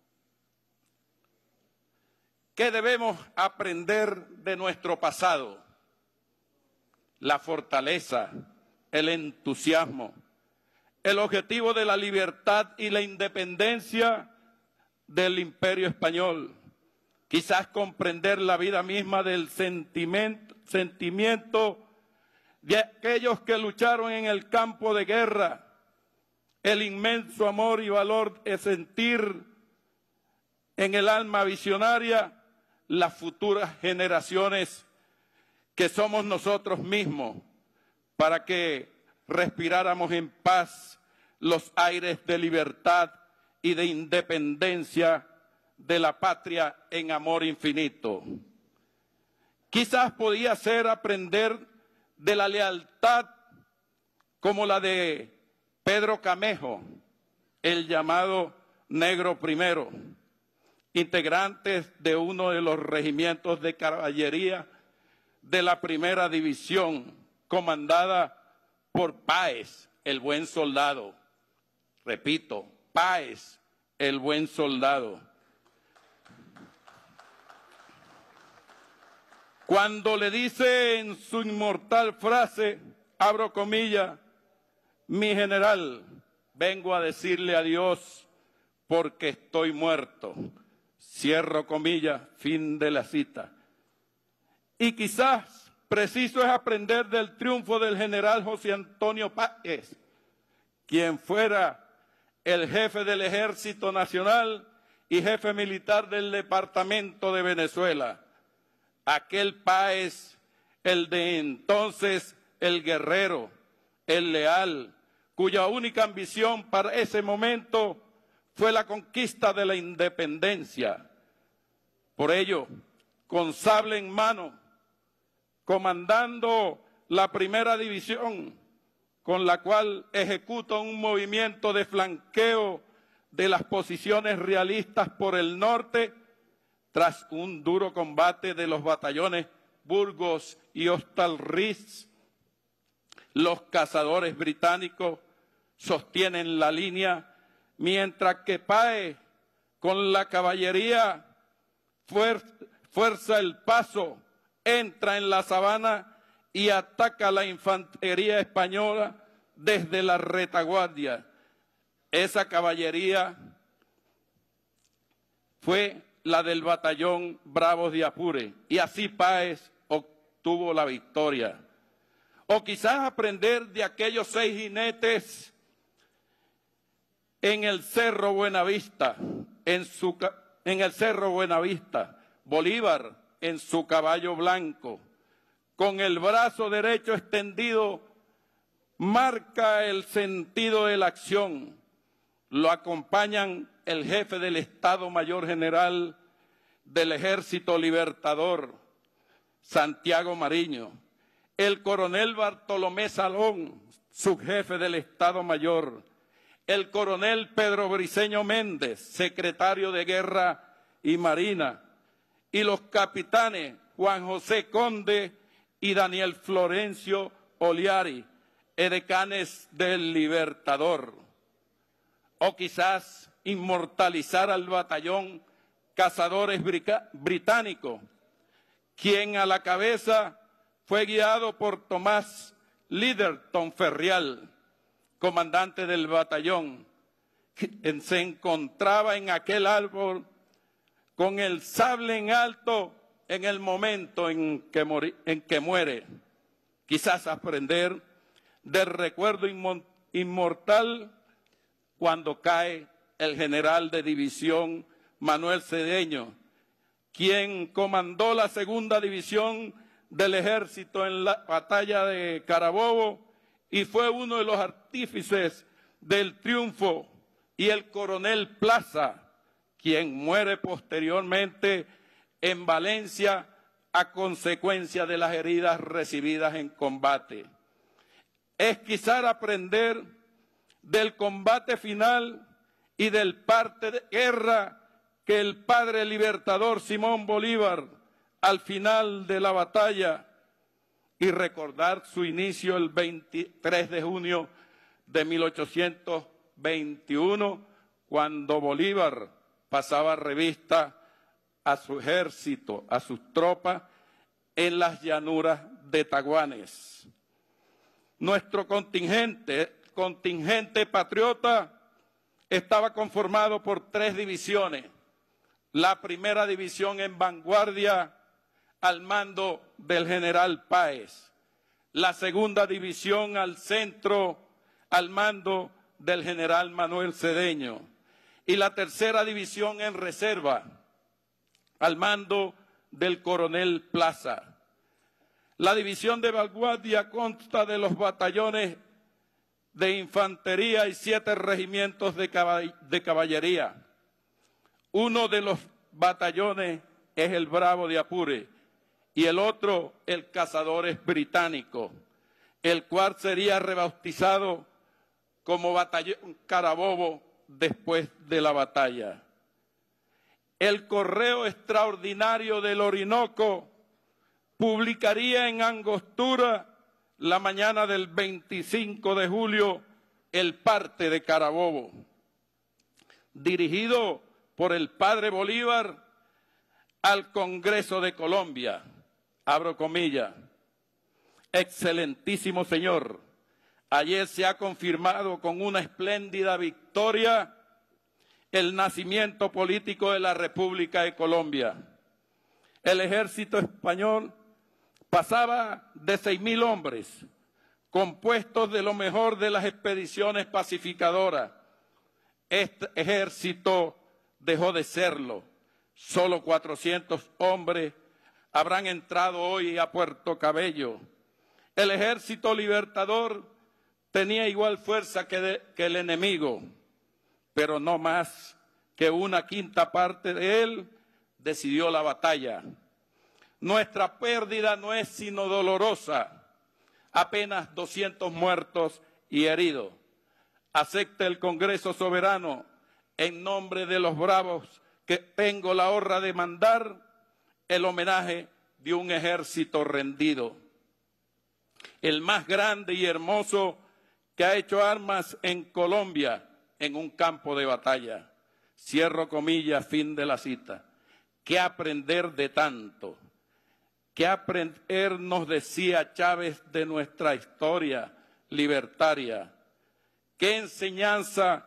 ¿Qué debemos aprender de nuestro pasado? La fortaleza, el entusiasmo, el objetivo de la libertad y la independencia del Imperio Español. Quizás comprender la vida misma del sentimiento, sentimiento de aquellos que lucharon en el campo de guerra, el inmenso amor y valor de sentir en el alma visionaria las futuras generaciones que somos nosotros mismos, para que respiráramos en paz los aires de libertad y de independencia de la patria en amor infinito. Quizás podía ser aprender de la lealtad como la de Pedro Camejo, el llamado Negro Primero, integrantes de uno de los regimientos de caballería de la Primera División, comandada por Páez, el buen soldado. Repito, Páez, el buen soldado. Cuando le dice en su inmortal frase, abro comillas, mi general, vengo a decirle adiós porque estoy muerto. Cierro comillas, fin de la cita. Y quizás preciso es aprender del triunfo del general José Antonio Páez, quien fuera el jefe del Ejército Nacional y jefe militar del Departamento de Venezuela. Aquel Páez, el de entonces el guerrero, el leal, cuya única ambición para ese momento fue la conquista de la independencia. Por ello, con sable en mano, comandando la Primera División, con la cual ejecuta un movimiento de flanqueo de las posiciones realistas por el norte, tras un duro combate de los batallones Burgos y Hostalriz, los cazadores británicos sostienen la línea, mientras que Páez, con la caballería, fuerza el paso, entra en la sabana y ataca a la infantería española desde la retaguardia. Esa caballería fue la del batallón Bravos de Apure, y así Páez obtuvo la victoria. O quizás aprender de aquellos seis jinetes en el Cerro Buenavista, en, su, en el Cerro Buenavista, Bolívar en su caballo blanco, con el brazo derecho extendido, marca el sentido de la acción. Lo acompañan el jefe del Estado Mayor General del Ejército Libertador, Santiago Mariño, el coronel Bartolomé Salón, subjefe del Estado Mayor, el coronel Pedro Briceño Méndez, secretario de Guerra y Marina, y los capitanes Juan José Conde y Daniel Florencio Oliari, edecanes del Libertador. O quizás inmortalizar al batallón Cazadores Británicos, quien a la cabeza fue guiado por Tomás Liderton Ferrial, comandante del batallón, quien se encontraba en aquel árbol con el sable en alto en el momento en que, mori, en que muere. Quizás aprender del recuerdo inmortal cuando cae el general de división Manuel Cedeño, quien comandó la segunda división del ejército en la batalla de Carabobo y fue uno de los artífices del triunfo, y el coronel Plaza, quien muere posteriormente en Valencia a consecuencia de las heridas recibidas en combate. Es quizás aprender del combate final y del parte de guerra que el padre libertador Simón Bolívar, al final de la batalla, y recordar su inicio el veintitrés de junio de mil ochocientos veintiuno, cuando Bolívar pasaba revista a su ejército, a sus tropas, en las llanuras de Taguanes. Nuestro contingente, contingente patriota, estaba conformado por tres divisiones. La primera división en vanguardia al mando del general Páez. La segunda división al centro al mando del general Manuel Cedeño. Y la tercera división en reserva al mando del coronel Plaza. La división de vanguardia consta de los batallones de infantería y siete regimientos de, caball de caballería. Uno de los batallones es el Bravo de Apure y el otro el Cazadores Británico, el cual sería rebautizado como Batallón Carabobo después de la batalla. El Correo Extraordinario del Orinoco publicaría en Angostura la mañana del veinticinco de julio el parte de Carabobo, dirigido por el padre Bolívar al Congreso de Colombia. Abro comillas. Excelentísimo señor, ayer se ha confirmado con una espléndida victoria el nacimiento político de la República de Colombia. El ejército español pasaba de seis mil hombres, compuestos de lo mejor de las expediciones pacificadoras. Este ejército dejó de serlo. Solo cuatrocientos hombres habrán entrado hoy a Puerto Cabello. El ejército libertador tenía igual fuerza que, de, que el enemigo, pero no más que una quinta parte de él decidió la batalla. Nuestra pérdida no es sino dolorosa, apenas doscientos muertos y heridos. Acepta el Congreso Soberano, en nombre de los bravos que tengo la honra de mandar, el homenaje de un ejército rendido. El más grande y hermoso que ha hecho armas en Colombia en un campo de batalla. Cierro comillas, fin de la cita. ¿Qué aprender de tanto? ¿Qué aprender, nos decía Chávez, de nuestra historia libertaria? ¿Qué enseñanza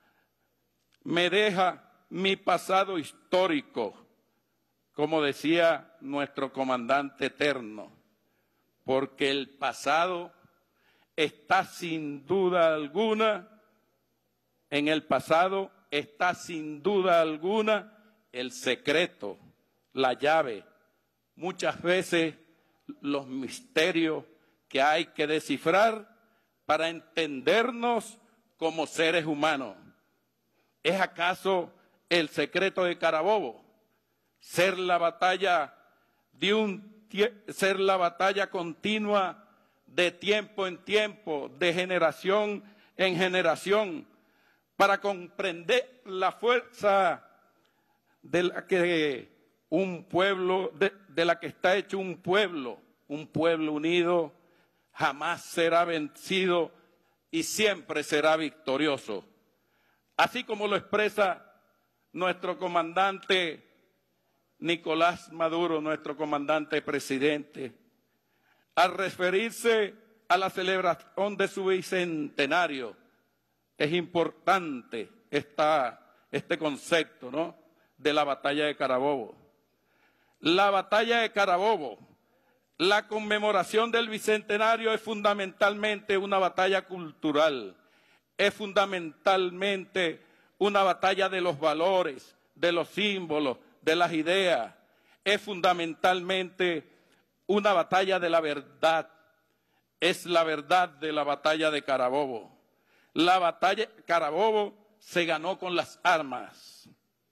me deja mi pasado histórico? Como decía nuestro comandante eterno, porque el pasado está sin duda alguna, en el pasado está sin duda alguna el secreto, la llave, muchas veces los misterios que hay que descifrar para entendernos como seres humanos. ¿Es acaso el secreto de Carabobo ser la batalla de un ser la batalla continua de tiempo en tiempo, de generación en generación, para comprender la fuerza de la que un pueblo, de, de la que está hecho un pueblo, un pueblo unido jamás será vencido y siempre será victorioso? Así como lo expresa nuestro comandante Nicolás Maduro, nuestro comandante presidente, al referirse a la celebración de su bicentenario. Es importante esta, este concepto, ¿no?, de la batalla de Carabobo. La batalla de Carabobo, la conmemoración del bicentenario, es fundamentalmente una batalla cultural, es fundamentalmente una batalla de los valores, de los símbolos, de las ideas, es fundamentalmente una batalla de la verdad, es la verdad de la batalla de Carabobo. La batalla de Carabobo se ganó con las armas,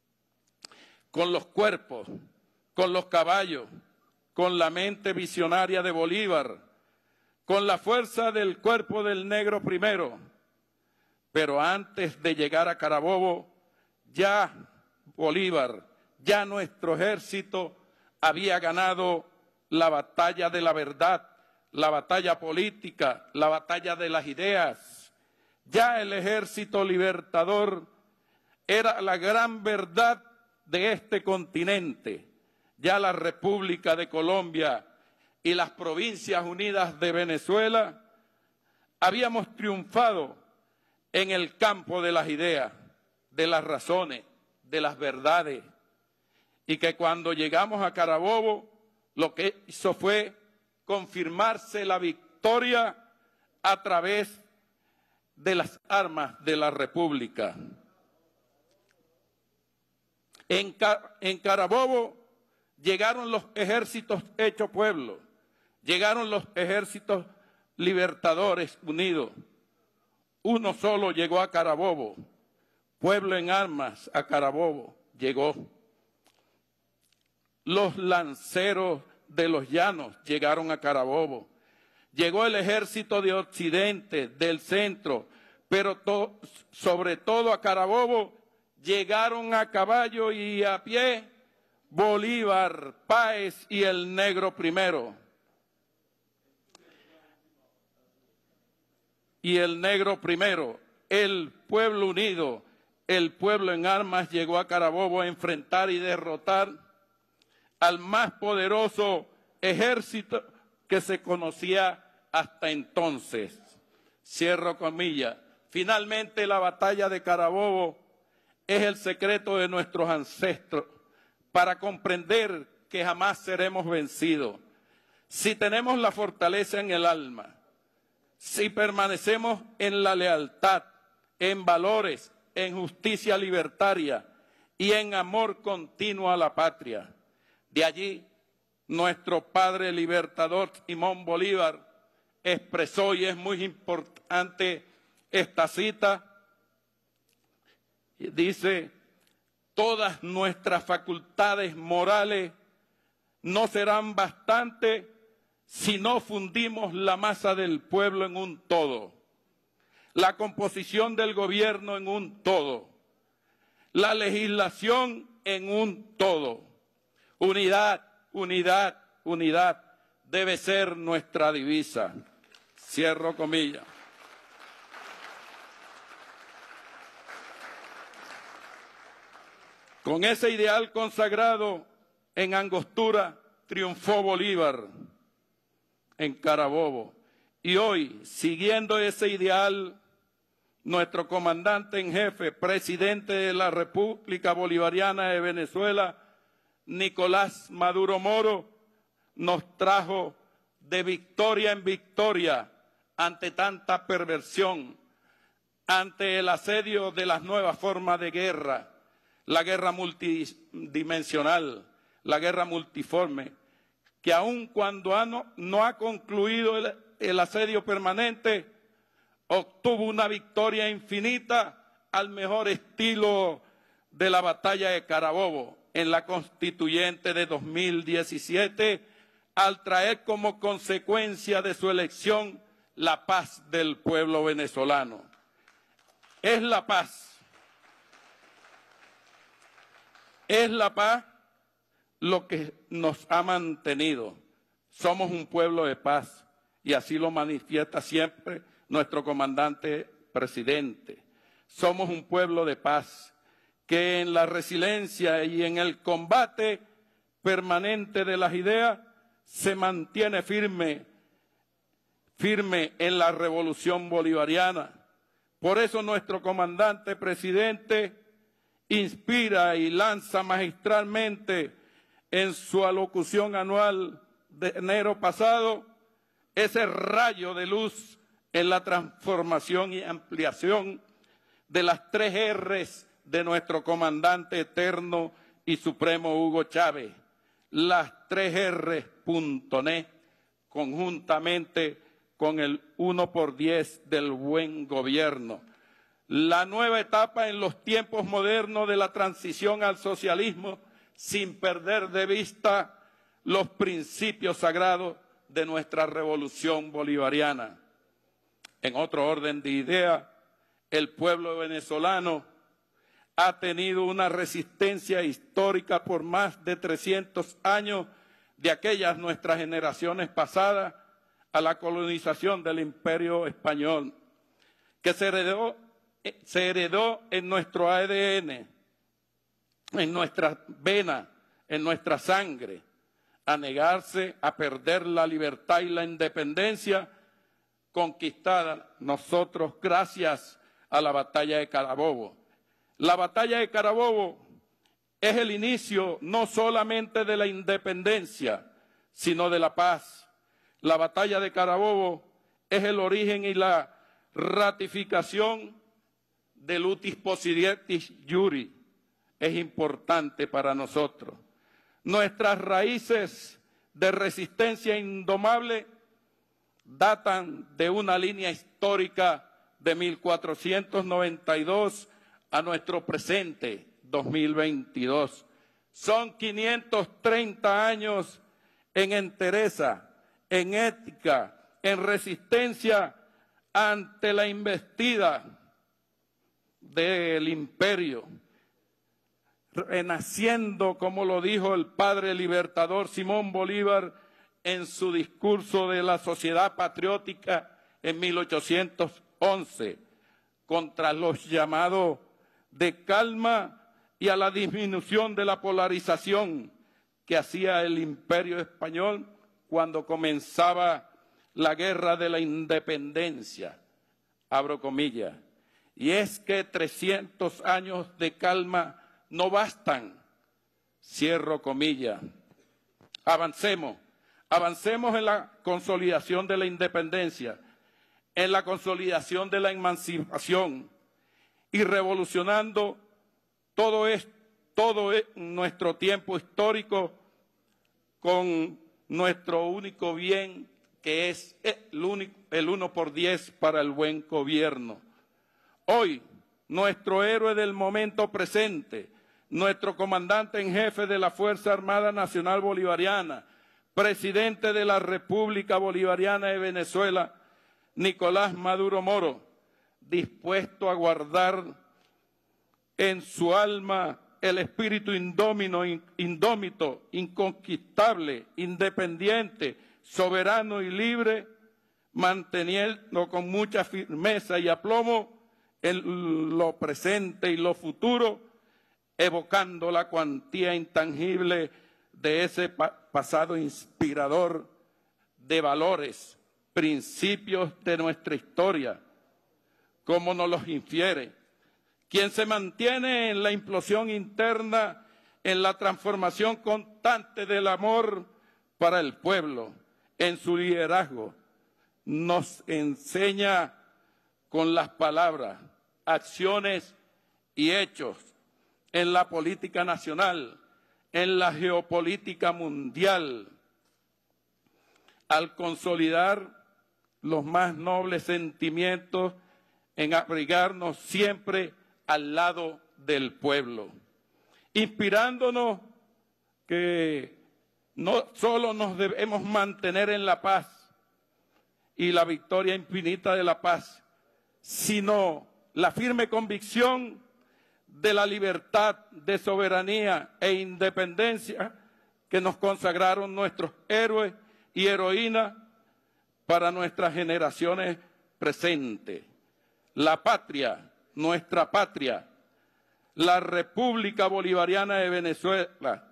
con los cuerpos, con los caballos, con la mente visionaria de Bolívar, con la fuerza del cuerpo del negro primero. Pero antes de llegar a Carabobo, ya Bolívar, ya nuestro ejército había ganado la batalla de la verdad, la batalla política, la batalla de las ideas. Ya el ejército libertador era la gran verdad de este continente. Ya la República de Colombia y las Provincias Unidas de Venezuela habíamos triunfado en el campo de las ideas, de las razones, de las verdades, y que cuando llegamos a Carabobo lo que hizo fue confirmarse la victoria a través de las armas de la República. En, Car en Carabobo llegaron los ejércitos hechos pueblo, llegaron los ejércitos libertadores unidos. Uno solo llegó a Carabobo, Pueblo en Armas a Carabobo llegó. Los lanceros de los llanos llegaron a Carabobo. Llegó el ejército de Occidente, del centro, pero to sobre todo a Carabobo llegaron a caballo y a pie Bolívar, Páez y el Negro Primero. Y el Negro Primero, el pueblo unido, el pueblo en armas llegó a Carabobo a enfrentar y derrotar al más poderoso ejército que se conocía hasta entonces. Cierro comillas. Finalmente la batalla de Carabobo es el secreto de nuestros ancestros para comprender que jamás seremos vencidos. Si tenemos la fortaleza en el alma, si permanecemos en la lealtad, en valores, en justicia libertaria y en amor continuo a la patria. De allí, nuestro padre libertador Simón Bolívar expresó, y es muy importante esta cita, dice: todas nuestras facultades morales no serán bastantes si no fundimos la masa del pueblo en un todo, la composición del gobierno en un todo, la legislación en un todo. Unidad, unidad, unidad debe ser nuestra divisa. Cierro comillas. Con ese ideal consagrado en Angostura triunfó Bolívar en Carabobo. Y hoy, siguiendo ese ideal, nuestro comandante en jefe, presidente de la República Bolivariana de Venezuela, Nicolás Maduro Moro, nos trajo de victoria en victoria ante tanta perversión, ante el asedio de las nuevas formas de guerra, la guerra multidimensional, la guerra multiforme, que aun cuando ha no, no ha concluido el, el asedio permanente, obtuvo una victoria infinita al mejor estilo de la batalla de Carabobo en la Constituyente de dos mil diecisiete, al traer como consecuencia de su elección la paz del pueblo venezolano. Es la paz, es la paz lo que nos ha mantenido. Somos un pueblo de paz y así lo manifiesta siempre nuestro comandante presidente. Somos un pueblo de paz que en la resiliencia y en el combate permanente de las ideas se mantiene firme, firme en la revolución bolivariana. Por eso nuestro comandante presidente inspira y lanza magistralmente en su alocución anual de enero pasado ese rayo de luz en la transformación y ampliación de las tres R's de nuestro comandante eterno y supremo Hugo Chávez. Las tres R's punto net, conjuntamente con el uno por diez del buen gobierno. La nueva etapa en los tiempos modernos de la transición al socialismo, sin perder de vista los principios sagrados de nuestra revolución bolivariana. En otro orden de idea, el pueblo venezolano ha tenido una resistencia histórica por más de trescientos años de aquellas nuestras generaciones pasadas a la colonización del Imperio Español, que se heredó, se heredó en nuestro A D N, en nuestras venas, en nuestra sangre, a negarse a perder la libertad y la independencia conquistada nosotros gracias a la batalla de Carabobo. La batalla de Carabobo es el inicio no solamente de la independencia, sino de la paz. La batalla de Carabobo es el origen y la ratificación del utis possidetis iuri. Es importante para nosotros. Nuestras raíces de resistencia indomable datan de una línea histórica de mil cuatrocientos noventa y dos a nuestro presente, dos mil veintidós. Son quinientos treinta años en entereza, en ética, en resistencia ante la embestida del imperio, renaciendo, como lo dijo el padre libertador Simón Bolívar en su discurso de la sociedad patriótica en mil ochocientos once, contra los llamados de calma y a la disminución de la polarización que hacía el imperio español cuando comenzaba la guerra de la independencia, abro comillas. Y es que trescientos años de calma no bastan, cierro comillas. Avancemos, avancemos en la consolidación de la independencia, en la consolidación de la emancipación y revolucionando todo, es, todo es nuestro tiempo histórico con nuestro único bien, que es el, único, el uno por diez para el buen gobierno. Hoy, nuestro héroe del momento presente, nuestro comandante en jefe de la Fuerza Armada Nacional Bolivariana, presidente de la República Bolivariana de Venezuela, Nicolás Maduro Moro, dispuesto a guardar en su alma el espíritu indómito, indómito, inconquistable, independiente, soberano y libre, manteniendo con mucha firmeza y aplomo en lo presente y lo futuro, evocando la cuantía intangible de ese pa- pasado inspirador de valores, principios de nuestra historia, como nos los infiere, quien se mantiene en la implosión interna, en la transformación constante del amor para el pueblo, en su liderazgo, nos enseña con las palabras, acciones y hechos en la política nacional, en la geopolítica mundial, al consolidar los más nobles sentimientos en abrigarnos siempre al lado del pueblo, inspirándonos que no solo nos debemos mantener en la paz y la victoria infinita de la paz, sino la firme convicción de la libertad, de soberanía e independencia que nos consagraron nuestros héroes y heroínas para nuestras generaciones presentes. La patria, nuestra patria, la República Bolivariana de Venezuela,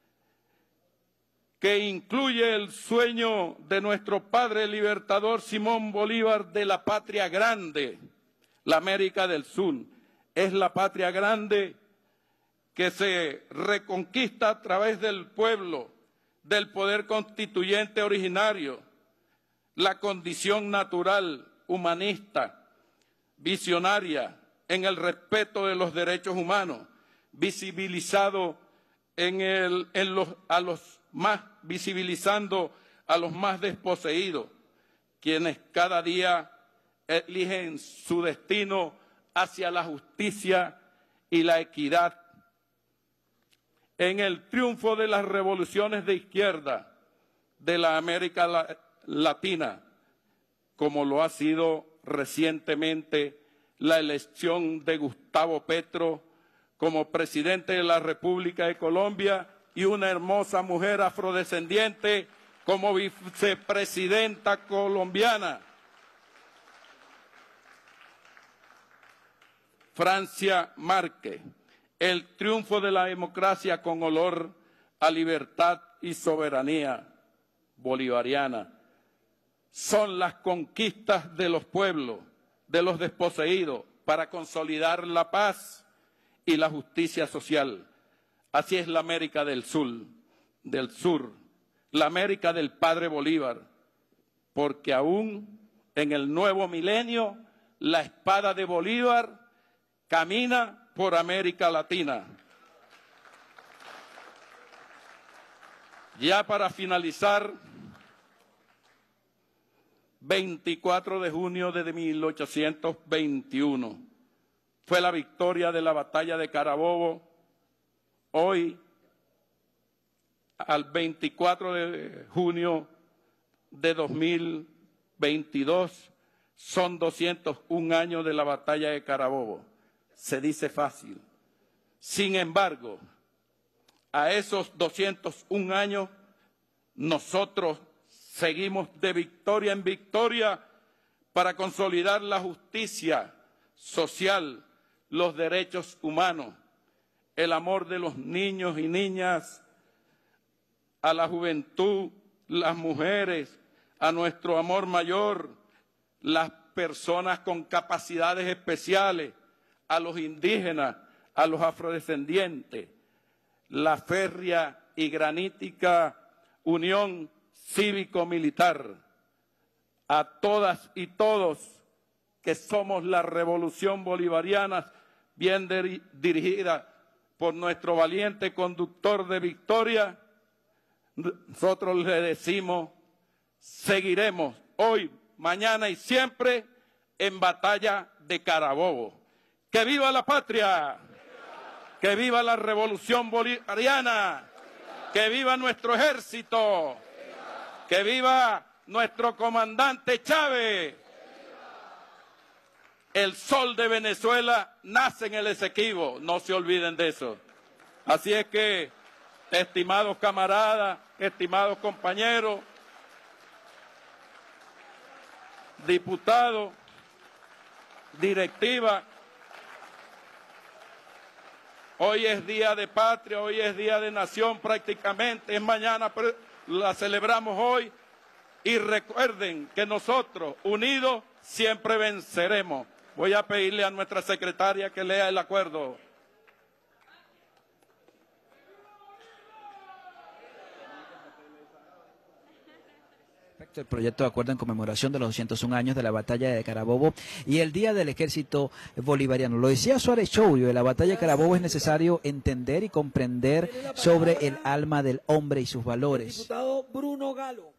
que incluye el sueño de nuestro padre libertador Simón Bolívar de la patria grande, la América del Sur. Es la patria grande que se reconquista a través del pueblo, del poder constituyente originario, la condición natural, humanista, visionaria, en el respeto de los derechos humanos, visibilizado en el, en los, a los más, visibilizando a los más desposeídos, quienes cada día eligen su destino hacia la justicia y la equidad. En el triunfo de las revoluciones de izquierda de la América Latina, como lo ha sido recientemente la elección de Gustavo Petro como presidente de la República de Colombia y una hermosa mujer afrodescendiente como vicepresidenta colombiana. Francia Márquez, el triunfo de la democracia con olor a libertad y soberanía bolivariana. Son las conquistas de los pueblos, de los desposeídos, para consolidar la paz y la justicia social. Así es la América del Sur, del Sur, la América del Padre Bolívar, porque aún en el nuevo milenio la espada de Bolívar camina por América Latina. Ya para finalizar, veinticuatro de junio de mil ochocientos veintiuno fue la victoria de la batalla de Carabobo. Hoy, al veinticuatro de junio de dos mil veintidós, son doscientos un años de la batalla de Carabobo. Se dice fácil. Sin embargo, a esos doscientos un años, nosotros seguimos de victoria en victoria para consolidar la justicia social, los derechos humanos, el amor de los niños y niñas, a la juventud, las mujeres, a nuestro amor mayor, las personas con capacidades especiales, a los indígenas, a los afrodescendientes, la férrea y granítica unión cívico-militar, a todas y todos que somos la revolución bolivariana bien dirigida por nuestro valiente conductor de victoria, nosotros le decimos, seguiremos hoy, mañana y siempre en batalla de Carabobo. ¡Que viva la patria! ¡Que viva la revolución bolivariana! ¡Que viva nuestro ejército! ¡Que viva nuestro comandante Chávez! El sol de Venezuela nace en el Esequibo, no se olviden de eso. Así es que, estimados camaradas, estimados compañeros, diputados, directiva, hoy es día de patria, hoy es día de nación prácticamente, es mañana, pero la celebramos hoy y recuerden que nosotros, unidos, siempre venceremos. Voy a pedirle a nuestra secretaria que lea el acuerdo. El proyecto de acuerdo en conmemoración de los doscientos un años de la batalla de Carabobo y el Día del Ejército Bolivariano. Lo decía Suárez Chorio, en la batalla de Carabobo es necesario entender y comprender sobre el alma del hombre y sus valores. El diputado Bruno Galo.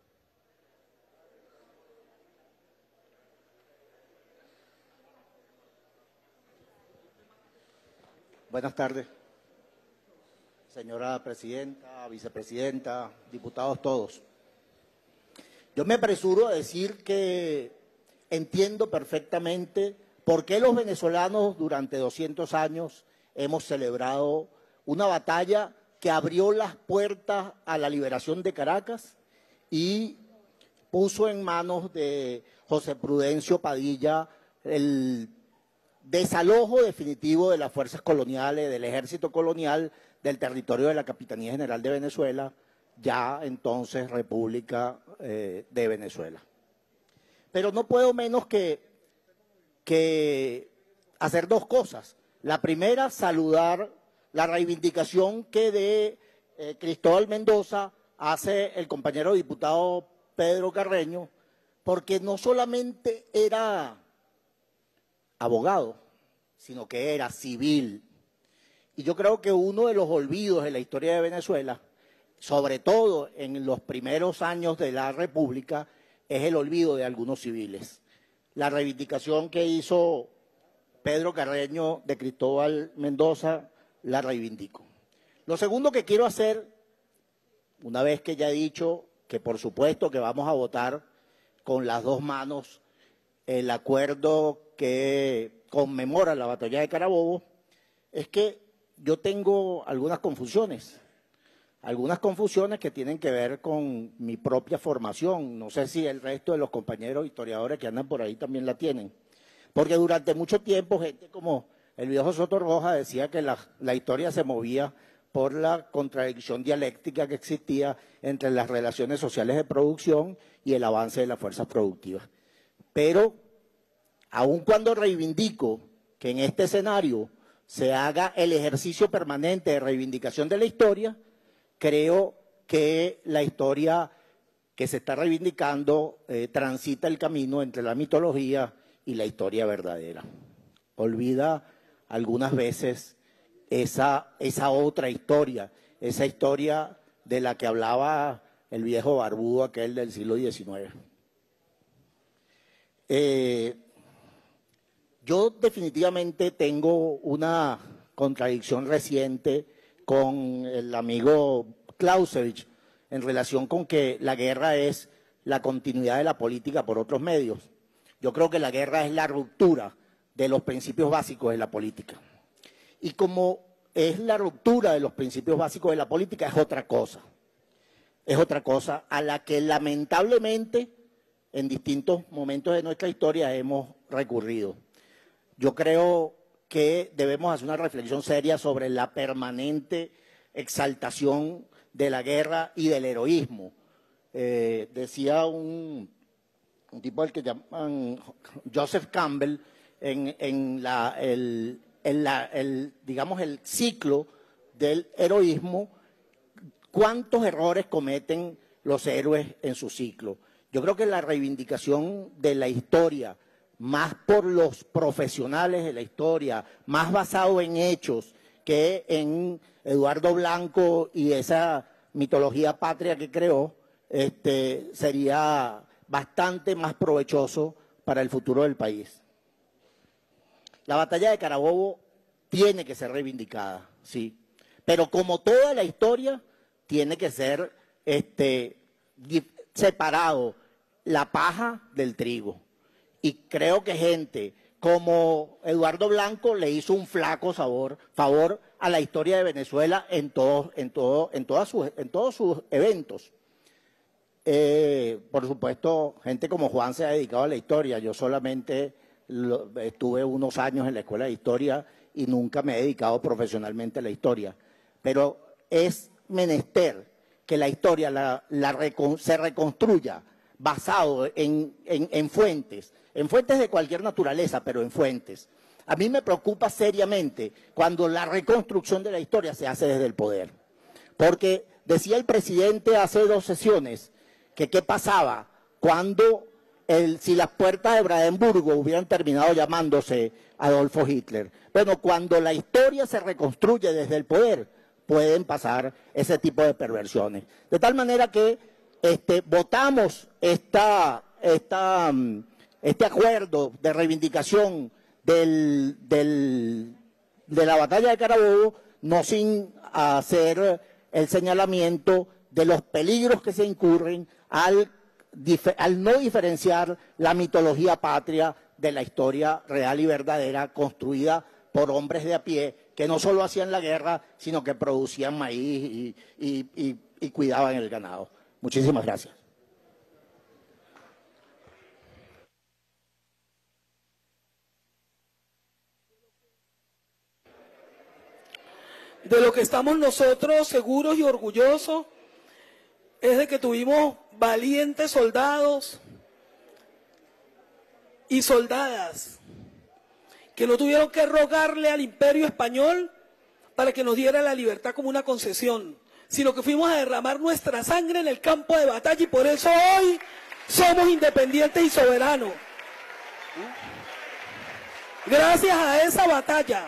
Buenas tardes, señora presidenta, vicepresidenta, diputados todos. Yo me apresuro a decir que entiendo perfectamente por qué los venezolanos durante doscientos años hemos celebrado una batalla que abrió las puertas a la liberación de Caracas y puso en manos de José Prudencio Padilla el desalojo definitivo de las fuerzas coloniales, del ejército colonial, del territorio de la Capitanía General de Venezuela, ya entonces República eh, de Venezuela. Pero no puedo menos que, que hacer dos cosas. La primera, saludar la reivindicación que de eh, Cristóbal Mendoza hace el compañero diputado Pedro Carreño, porque no solamente era abogado, sino que era civil. Y yo creo que uno de los olvidos de la historia de Venezuela, sobre todo en los primeros años de la República, es el olvido de algunos civiles. La reivindicación que hizo Pedro Carreño de Cristóbal Mendoza, la reivindico. Lo segundo que quiero hacer, una vez que ya he dicho que por supuesto que vamos a votar con las dos manos el acuerdo que conmemora la batalla de Carabobo, es que yo tengo algunas confusiones, algunas confusiones que tienen que ver con mi propia formación. No sé si el resto de los compañeros historiadores que andan por ahí también la tienen. Porque durante mucho tiempo gente como el viejo Soto Rojas decía que la, la historia se movía por la contradicción dialéctica que existía entre las relaciones sociales de producción y el avance de las fuerzas productivas. Pero, aun cuando reivindico que en este escenario se haga el ejercicio permanente de reivindicación de la historia, creo que la historia que se está reivindicando eh, transita el camino entre la mitología y la historia verdadera. Olvida algunas veces esa, esa otra historia, esa historia de la que hablaba el viejo barbudo aquel del siglo diecinueve. Eh, yo definitivamente tengo una contradicción reciente con el amigo Clausewitz en relación con que la guerra es la continuidad de la política por otros medios. Yo creo que la guerra es la ruptura de los principios básicos de la política. Y como es la ruptura de los principios básicos de la política, es otra cosa. Es otra cosa a la que lamentablemente en distintos momentos de nuestra historia hemos recurrido. Yo creo que debemos hacer una reflexión seria sobre la permanente exaltación de la guerra y del heroísmo. Eh, decía un, un tipo al que llaman Joseph Campbell en, en, la, el, en la, el, digamos, el ciclo del heroísmo, cuántos errores cometen los héroes en su ciclo. Yo creo que la reivindicación de la historia, más por los profesionales de la historia, más basado en hechos que en Eduardo Blanco y esa mitología patria que creó, este, sería bastante más provechoso para el futuro del país. La batalla de Carabobo tiene que ser reivindicada, sí, pero como toda la historia, tiene que ser este, separado la paja del trigo. Y creo que gente como Eduardo Blanco le hizo un flaco sabor, favor a la historia de Venezuela en todos, en todo, en todas sus, en todos sus eventos. Eh, por supuesto, gente como Juan se ha dedicado a la historia. Yo solamente lo, estuve unos años en la Escuela de Historia y nunca me he dedicado profesionalmente a la historia. Pero es menester que la historia la, la recon, se reconstruya basado en, en, en fuentes, en fuentes de cualquier naturaleza, pero en fuentes. A mí me preocupa seriamente cuando la reconstrucción de la historia se hace desde el poder. Porque decía el presidente hace dos sesiones que qué pasaba cuando el, si las puertas de Brandenburgo hubieran terminado llamándose Adolfo Hitler. Bueno, cuando la historia se reconstruye desde el poder, pueden pasar ese tipo de perversiones. De tal manera que este, votamos esta, esta, este acuerdo de reivindicación del, del, de la batalla de Carabobo, no sin hacer el señalamiento de los peligros que se incurren al, al no diferenciar la mitología patria de la historia real y verdadera construida por hombres de a pie que no solo hacían la guerra, sino que producían maíz y, y, y, y cuidaban el ganado. Muchísimas gracias. De lo que estamos nosotros seguros y orgullosos es de que tuvimos valientes soldados y soldadas que no tuvieron que rogarle al Imperio Español para que nos diera la libertad como una concesión, sino que fuimos a derramar nuestra sangre en el campo de batalla y por eso hoy somos independientes y soberanos. Gracias a esa batalla.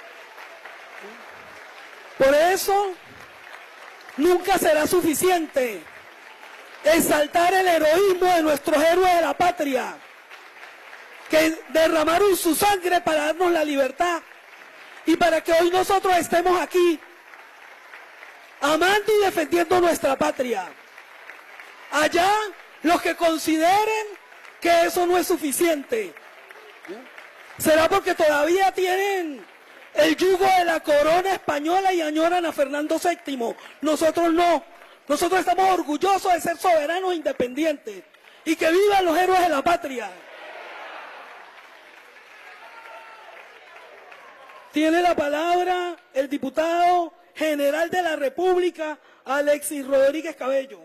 Por eso nunca será suficiente exaltar el heroísmo de nuestros héroes de la patria, que derramaron su sangre para darnos la libertad y para que hoy nosotros estemos aquí amando y defendiendo nuestra patria. Allá los que consideren que eso no es suficiente, será porque todavía tienen el yugo de la corona española y añoran a Fernando séptimo. Nosotros no. Nosotros estamos orgullosos de ser soberanos e independientes. Y que vivan los héroes de la patria. Tiene la palabra el diputado general de la República, Alexis Rodríguez Cabello.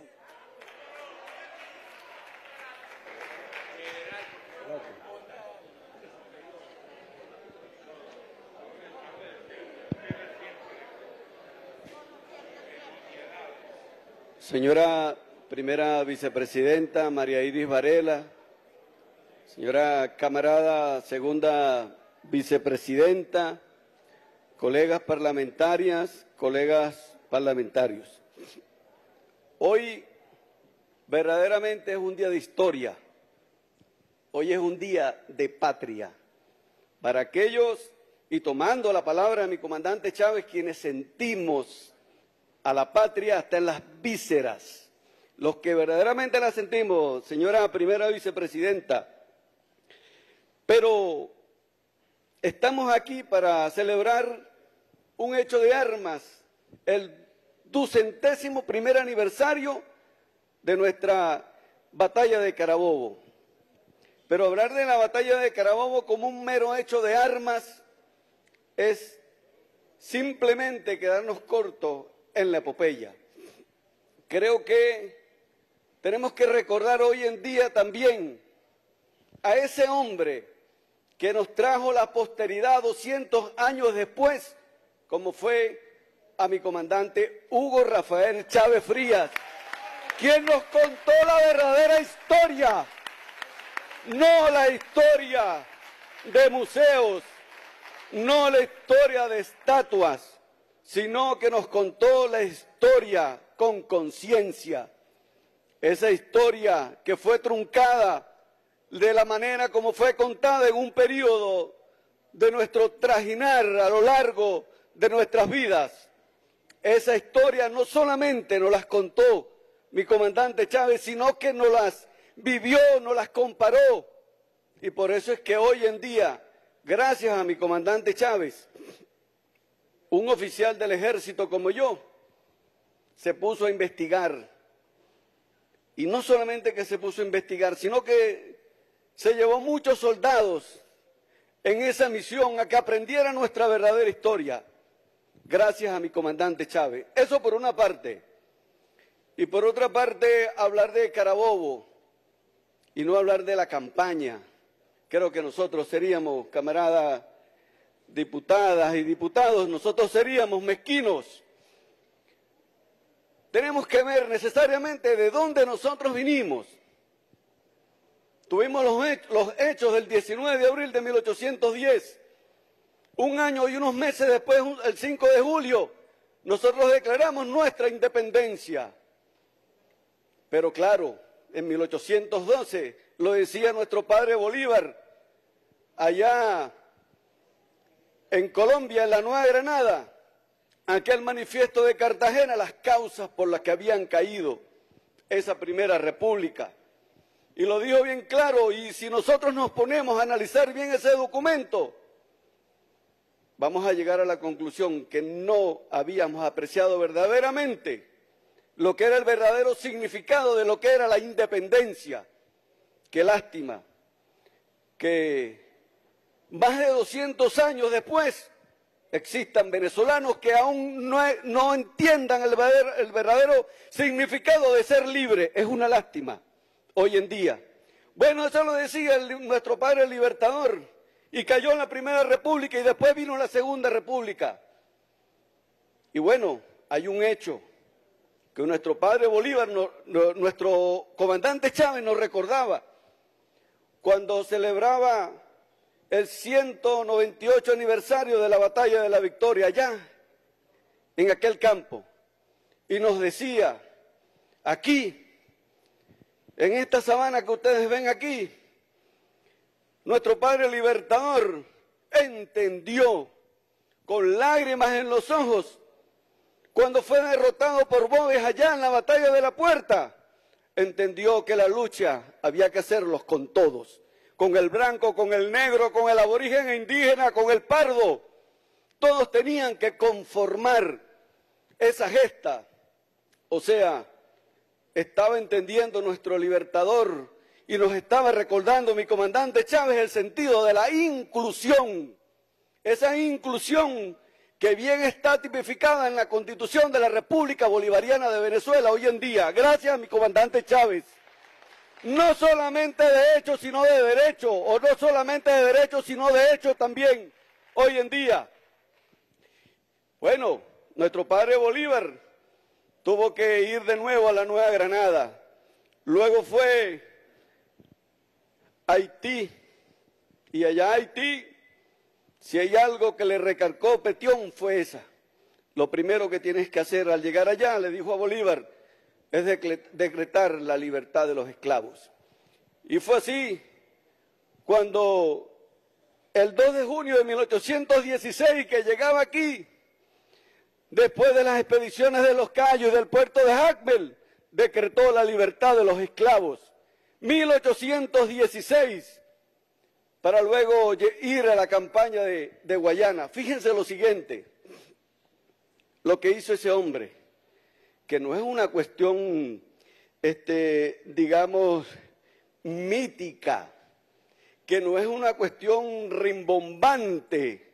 Señora primera vicepresidenta María Iris Varela, señora camarada segunda vicepresidenta, colegas parlamentarias, colegas parlamentarios. Hoy verdaderamente es un día de historia, hoy es un día de patria. Para aquellos, y tomando la palabra de mi comandante Chávez, quienes sentimos a la patria hasta en las vísceras, los que verdaderamente la sentimos, señora primera vicepresidenta, pero estamos aquí para celebrar un hecho de armas, el ducentésimo primer aniversario de nuestra batalla de Carabobo. Pero hablar de la batalla de Carabobo como un mero hecho de armas es simplemente quedarnos cortos en la epopeya. Creo que tenemos que recordar hoy en día también a ese hombre que nos trajo la posteridad doscientos años después, como fue a mi comandante Hugo Rafael Chávez Frías, quien nos contó la verdadera historia, no la historia de museos, no la historia de estatuas, sino que nos contó la historia con conciencia, esa historia que fue truncada de la manera como fue contada en un periodo de nuestro trajinar a lo largo de nuestras vidas. Esa historia no solamente nos las contó mi comandante Chávez, sino que nos las vivió, nos las comparó. Y por eso es que hoy en día, gracias a mi comandante Chávez, un oficial del ejército como yo se puso a investigar. Y no solamente que se puso a investigar, sino que se llevó muchos soldados en esa misión a que aprendieran nuestra verdadera historia, gracias a mi comandante Chávez. Eso por una parte. Y por otra parte, hablar de Carabobo y no hablar de la campaña. Creo que nosotros seríamos, camaradas diputadas y diputados, nosotros seríamos mezquinos. Tenemos que ver necesariamente de dónde nosotros vinimos. Tuvimos los, hechos, los hechos del diecinueve de abril de mil ochocientos diez. Un año y unos meses después, el cinco de julio, nosotros declaramos nuestra independencia. Pero claro, en mil ochocientos doce, lo decía nuestro padre Bolívar, allá en Colombia, en la Nueva Granada, aquel manifiesto de Cartagena, las causas por las que habían caído esa primera república. Y lo dijo bien claro, y si nosotros nos ponemos a analizar bien ese documento, vamos a llegar a la conclusión que no habíamos apreciado verdaderamente lo que era el verdadero significado de lo que era la independencia. Qué lástima que más de doscientos años después existan venezolanos que aún no, no entiendan el verdadero, el verdadero significado de ser libre. Es una lástima hoy en día. Bueno, eso lo decía el, nuestro padre libertador, y cayó en la Primera República y después vino la Segunda República. Y bueno, hay un hecho que nuestro padre Bolívar, no, no, nuestro comandante Chávez nos recordaba cuando celebraba el ciento noventa y ocho aniversario de la Batalla de la Victoria allá, en aquel campo, y nos decía, aquí, en esta sabana que ustedes ven aquí, nuestro padre libertador entendió con lágrimas en los ojos cuando fue derrotado por Boves allá en la Batalla de la Puerta, entendió que la lucha había que hacerlos con todos, con el blanco, con el negro, con el aborigen indígena, con el pardo, todos tenían que conformar esa gesta. O sea, estaba entendiendo nuestro libertador y nos estaba recordando mi comandante Chávez el sentido de la inclusión. Esa inclusión que bien está tipificada en la Constitución de la República Bolivariana de Venezuela hoy en día. Gracias a mi comandante Chávez. No solamente de hecho, sino de derecho, o no solamente de derecho, sino de hecho también hoy en día. Bueno, nuestro padre Bolívar tuvo que ir de nuevo a la Nueva Granada. Luego fue a Haití, y allá a Haití, si hay algo que le recargó Petión, fue esa. Lo primero que tienes que hacer al llegar allá, le dijo a Bolívar, es decretar la libertad de los esclavos. Y fue así cuando el dos de junio de mil ochocientos dieciséis, que llegaba aquí, después de las expediciones de los Cayos y del puerto de Jacmel, decretó la libertad de los esclavos. mil ochocientos dieciséis, para luego ir a la campaña de, de Guayana. Fíjense lo siguiente, lo que hizo ese hombre, que no es una cuestión, este, digamos, mítica, que no es una cuestión rimbombante.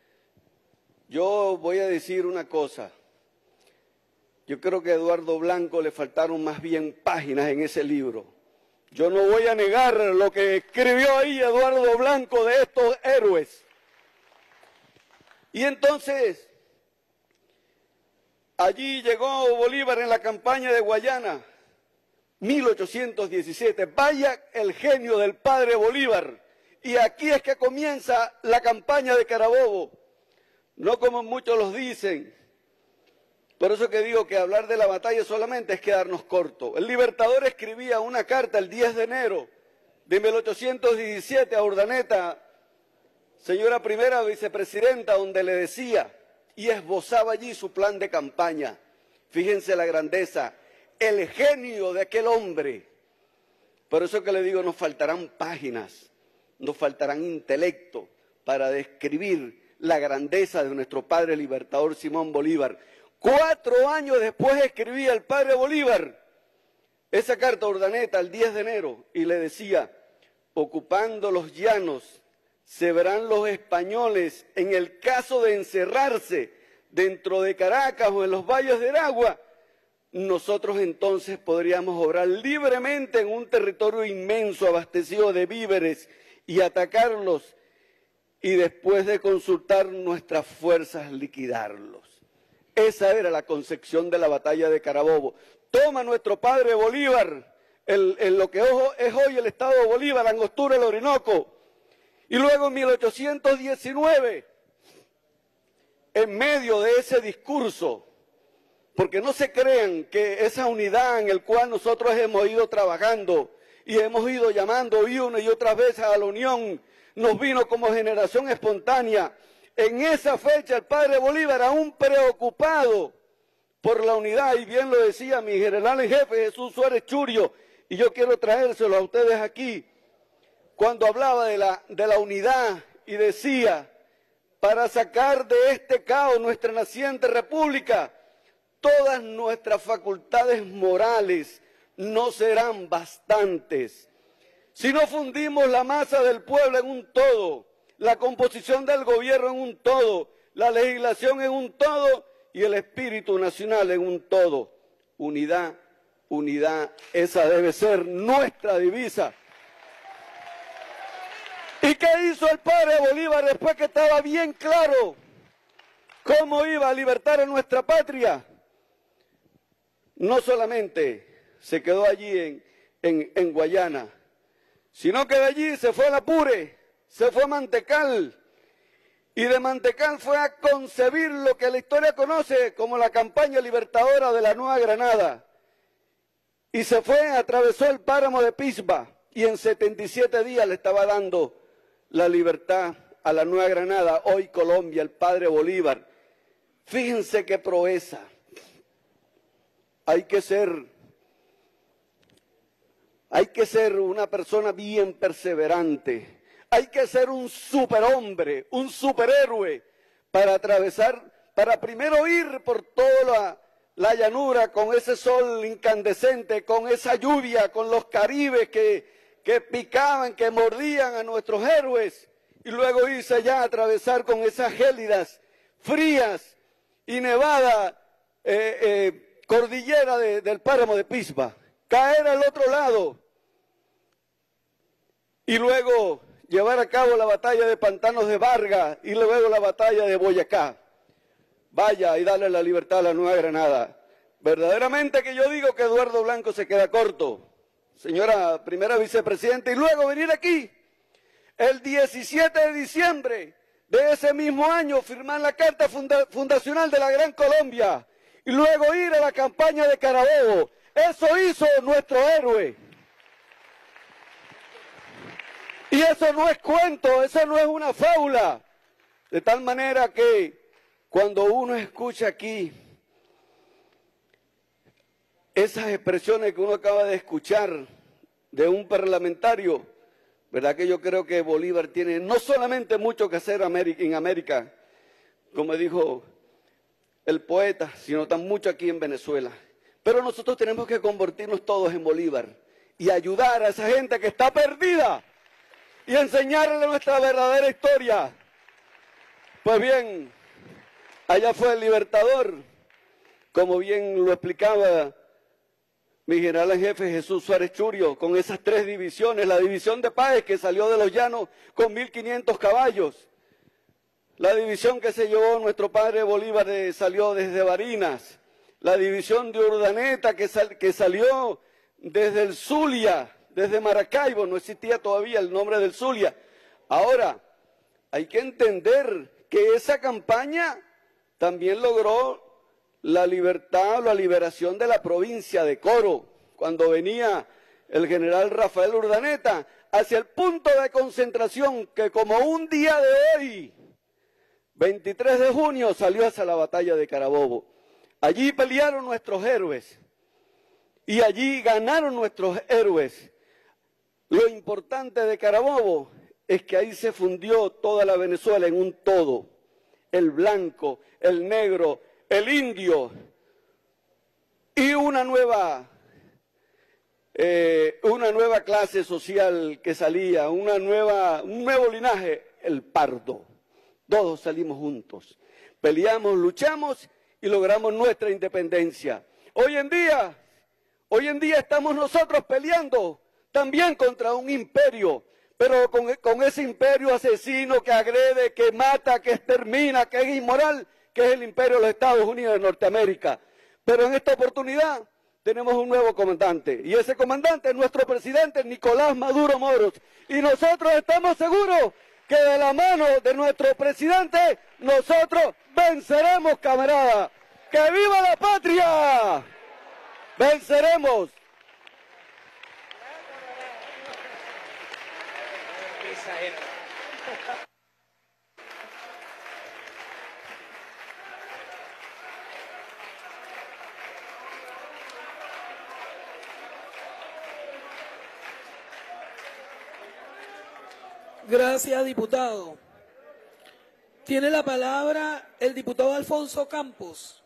Yo voy a decir una cosa, yo creo que a Eduardo Blanco le faltaron más bien páginas en ese libro. Yo no voy a negar lo que escribió ahí Eduardo Blanco de estos héroes. Y entonces, allí llegó Bolívar en la campaña de Guayana, mil ochocientos diecisiete. Vaya el genio del padre Bolívar. Y aquí es que comienza la campaña de Carabobo. No como muchos los dicen. Por eso que digo que hablar de la batalla solamente es quedarnos corto. El Libertador escribía una carta el diez de enero de mil ochocientos diecisiete a Urdaneta, señora primera vicepresidenta, donde le decía y esbozaba allí su plan de campaña. Fíjense la grandeza, el genio de aquel hombre. Por eso que le digo, nos faltarán páginas, nos faltarán intelecto para describir la grandeza de nuestro padre libertador Simón Bolívar. Cuatro años después escribía el padre Bolívar esa carta a Urdaneta el diez de enero y le decía, ocupando los llanos, se verán los españoles en el caso de encerrarse dentro de Caracas o en los valles de Aragua, nosotros entonces podríamos obrar libremente en un territorio inmenso abastecido de víveres y atacarlos y después de consultar nuestras fuerzas liquidarlos. Esa era la concepción de la batalla de Carabobo. Toma nuestro padre Bolívar, el, el, lo que es hoy el estado de Bolívar, Angostura, el Orinoco, y luego en mil ochocientos diecinueve, en medio de ese discurso, porque no se crean que esa unidad en la cual nosotros hemos ido trabajando y hemos ido llamando y una y otra vez a la unión, nos vino como generación espontánea. En esa fecha el padre Bolívar, aún preocupado por la unidad, y bien lo decía mi general en jefe Jesús Suárez Churio, y yo quiero traérselo a ustedes aquí, cuando hablaba de la, de la unidad y decía, para sacar de este caos nuestra naciente república, todas nuestras facultades morales no serán bastantes. Si no fundimos la masa del pueblo en un todo, la composición del gobierno en un todo, la legislación en un todo y el espíritu nacional en un todo. Unidad, unidad, esa debe ser nuestra divisa. ¿Y qué hizo el padre Bolívar después que estaba bien claro cómo iba a libertar a nuestra patria? No solamente se quedó allí en, en, en Guayana, sino que de allí se fue a Apure, se fue a Mantecal, y de Mantecal fue a concebir lo que la historia conoce como la campaña libertadora de la Nueva Granada. Y se fue, atravesó el páramo de Pisba, y en setenta y siete días le estaba dando la libertad a la Nueva Granada, hoy Colombia, el padre Bolívar. Fíjense qué proeza. Hay que ser, hay que ser una persona bien perseverante. Hay que ser un superhombre, un superhéroe, para atravesar, para primero ir por toda la, la llanura con ese sol incandescente, con esa lluvia, con los caribes que, que picaban, que mordían a nuestros héroes, y luego irse allá a atravesar con esas gélidas, frías y nevada eh, eh, cordillera de, del páramo de Pisba, caer al otro lado y luego llevar a cabo la batalla de Pantanos de Vargas y luego la batalla de Boyacá. Vaya y darle la libertad a la Nueva Granada. Verdaderamente que yo digo que Eduardo Blanco se queda corto, señora primera vicepresidenta, y luego venir aquí el diecisiete de diciembre de ese mismo año, firmar la Carta funda Fundacional de la Gran Colombia y luego ir a la campaña de Carabobo. Eso hizo nuestro héroe. Y eso no es cuento, eso no es una fábula. De tal manera que cuando uno escucha aquí esas expresiones que uno acaba de escuchar de un parlamentario, ¿verdad? Que yo creo que Bolívar tiene no solamente mucho que hacer en América, como dijo el poeta, sino tan mucho aquí en Venezuela. Pero nosotros tenemos que convertirnos todos en Bolívar y ayudar a esa gente que está perdida y enseñarle nuestra verdadera historia. Pues bien, allá fue el libertador, como bien lo explicaba mi general en jefe Jesús Suárez Churio, con esas tres divisiones: la división de Páez, que salió de los llanos con mil quinientos caballos, la división que se llevó nuestro padre Bolívar de, salió desde Barinas, la división de Urdaneta que, sal, que salió desde el Zulia, desde Maracaibo, no existía todavía el nombre del Zulia. Ahora, hay que entender que esa campaña también logró la libertad o la liberación de la provincia de Coro, cuando venía el general Rafael Urdaneta hacia el punto de concentración que, como un día de hoy, veintitrés de junio, salió hacia la batalla de Carabobo. Allí pelearon nuestros héroes y allí ganaron nuestros héroes. Lo importante de Carabobo es que ahí se fundió toda la Venezuela en un todo: el blanco, el negro, el indio, y una nueva, eh, una nueva clase social que salía, una nueva, un nuevo linaje, el pardo. Todos salimos juntos, peleamos, luchamos y logramos nuestra independencia. Hoy en día, hoy en día estamos nosotros peleando también contra un imperio, pero con, con ese imperio asesino que agrede, que mata, que extermina, que es inmoral, que es el imperio de los Estados Unidos de Norteamérica. Pero en esta oportunidad tenemos un nuevo comandante, y ese comandante es nuestro presidente Nicolás Maduro Moros, y nosotros estamos seguros que de la mano de nuestro presidente nosotros venceremos, camarada. ¡Que viva la patria! ¡Venceremos! Gracias, diputado. Tiene la palabra el diputado Alfonso Campos.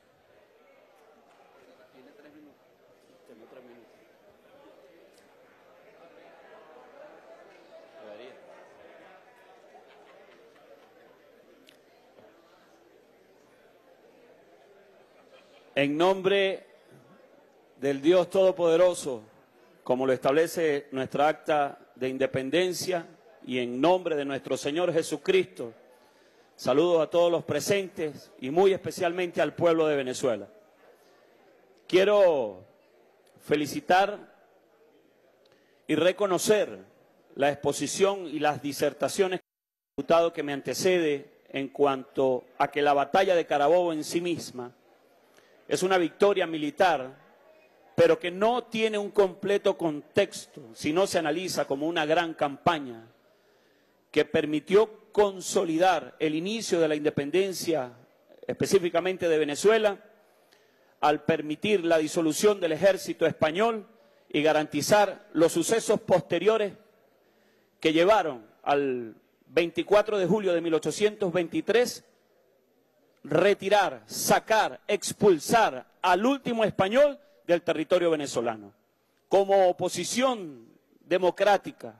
En nombre del Dios Todopoderoso, como lo establece nuestra acta de independencia, y en nombre de nuestro Señor Jesucristo, saludo a todos los presentes y muy especialmente al pueblo de Venezuela. Quiero felicitar y reconocer la exposición y las disertaciones del diputado que me antecede en cuanto a que la batalla de Carabobo en sí misma es una victoria militar, pero que no tiene un completo contexto si no se analiza como una gran campaña que permitió consolidar el inicio de la independencia, específicamente de Venezuela, al permitir la disolución del ejército español y garantizar los sucesos posteriores que llevaron al veinticuatro de julio de mil ochocientos veintitrés retirar, sacar, expulsar al último español del territorio venezolano. Como oposición democrática,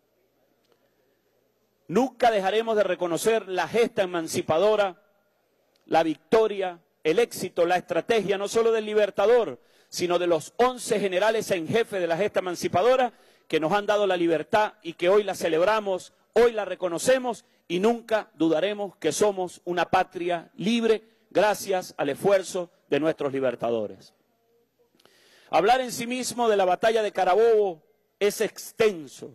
nunca dejaremos de reconocer la gesta emancipadora, la victoria, el éxito, la estrategia, no solo del Libertador, sino de los once generales en jefe de la gesta emancipadora que nos han dado la libertad y que hoy la celebramos, hoy la reconocemos y nunca dudaremos que somos una patria libre gracias al esfuerzo de nuestros libertadores. Hablar en sí mismo de la batalla de Carabobo es extenso.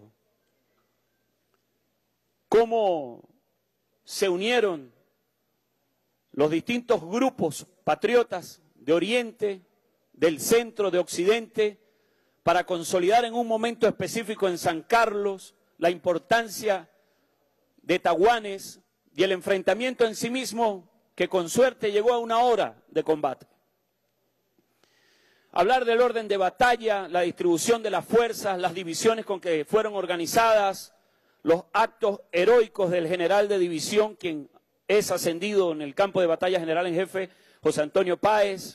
Cómo se unieron los distintos grupos patriotas de Oriente, del centro, de Occidente, para consolidar en un momento específico en San Carlos la importancia de Taguanes y el enfrentamiento en sí mismo que con suerte llegó a una hora de combate. Hablar del orden de batalla, la distribución de las fuerzas, las divisiones con que fueron organizadas, los actos heroicos del general de división, quien es ascendido en el campo de batalla general en jefe, José Antonio Páez,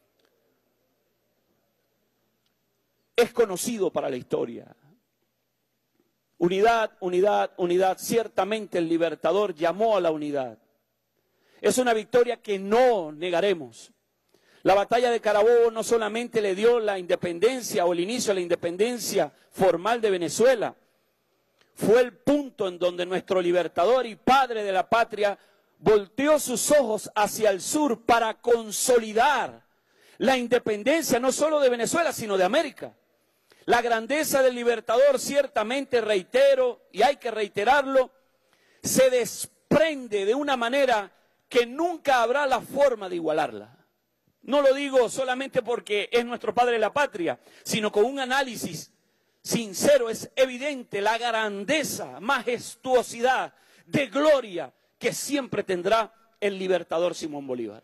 es conocido para la historia. Unidad, unidad, unidad. Ciertamente el Libertador llamó a la unidad. Es una victoria que no negaremos. La batalla de Carabobo no solamente le dio la independencia o el inicio a la independencia formal de Venezuela, fue el punto en donde nuestro libertador y padre de la patria volteó sus ojos hacia el sur para consolidar la independencia no solo de Venezuela, sino de América. La grandeza del Libertador, ciertamente, reitero, y hay que reiterarlo, se desprende de una manera que nunca habrá la forma de igualarla. No lo digo solamente porque es nuestro padre de la patria, sino con un análisis sincero. Es evidente la grandeza, majestuosidad, de gloria que siempre tendrá el Libertador Simón Bolívar.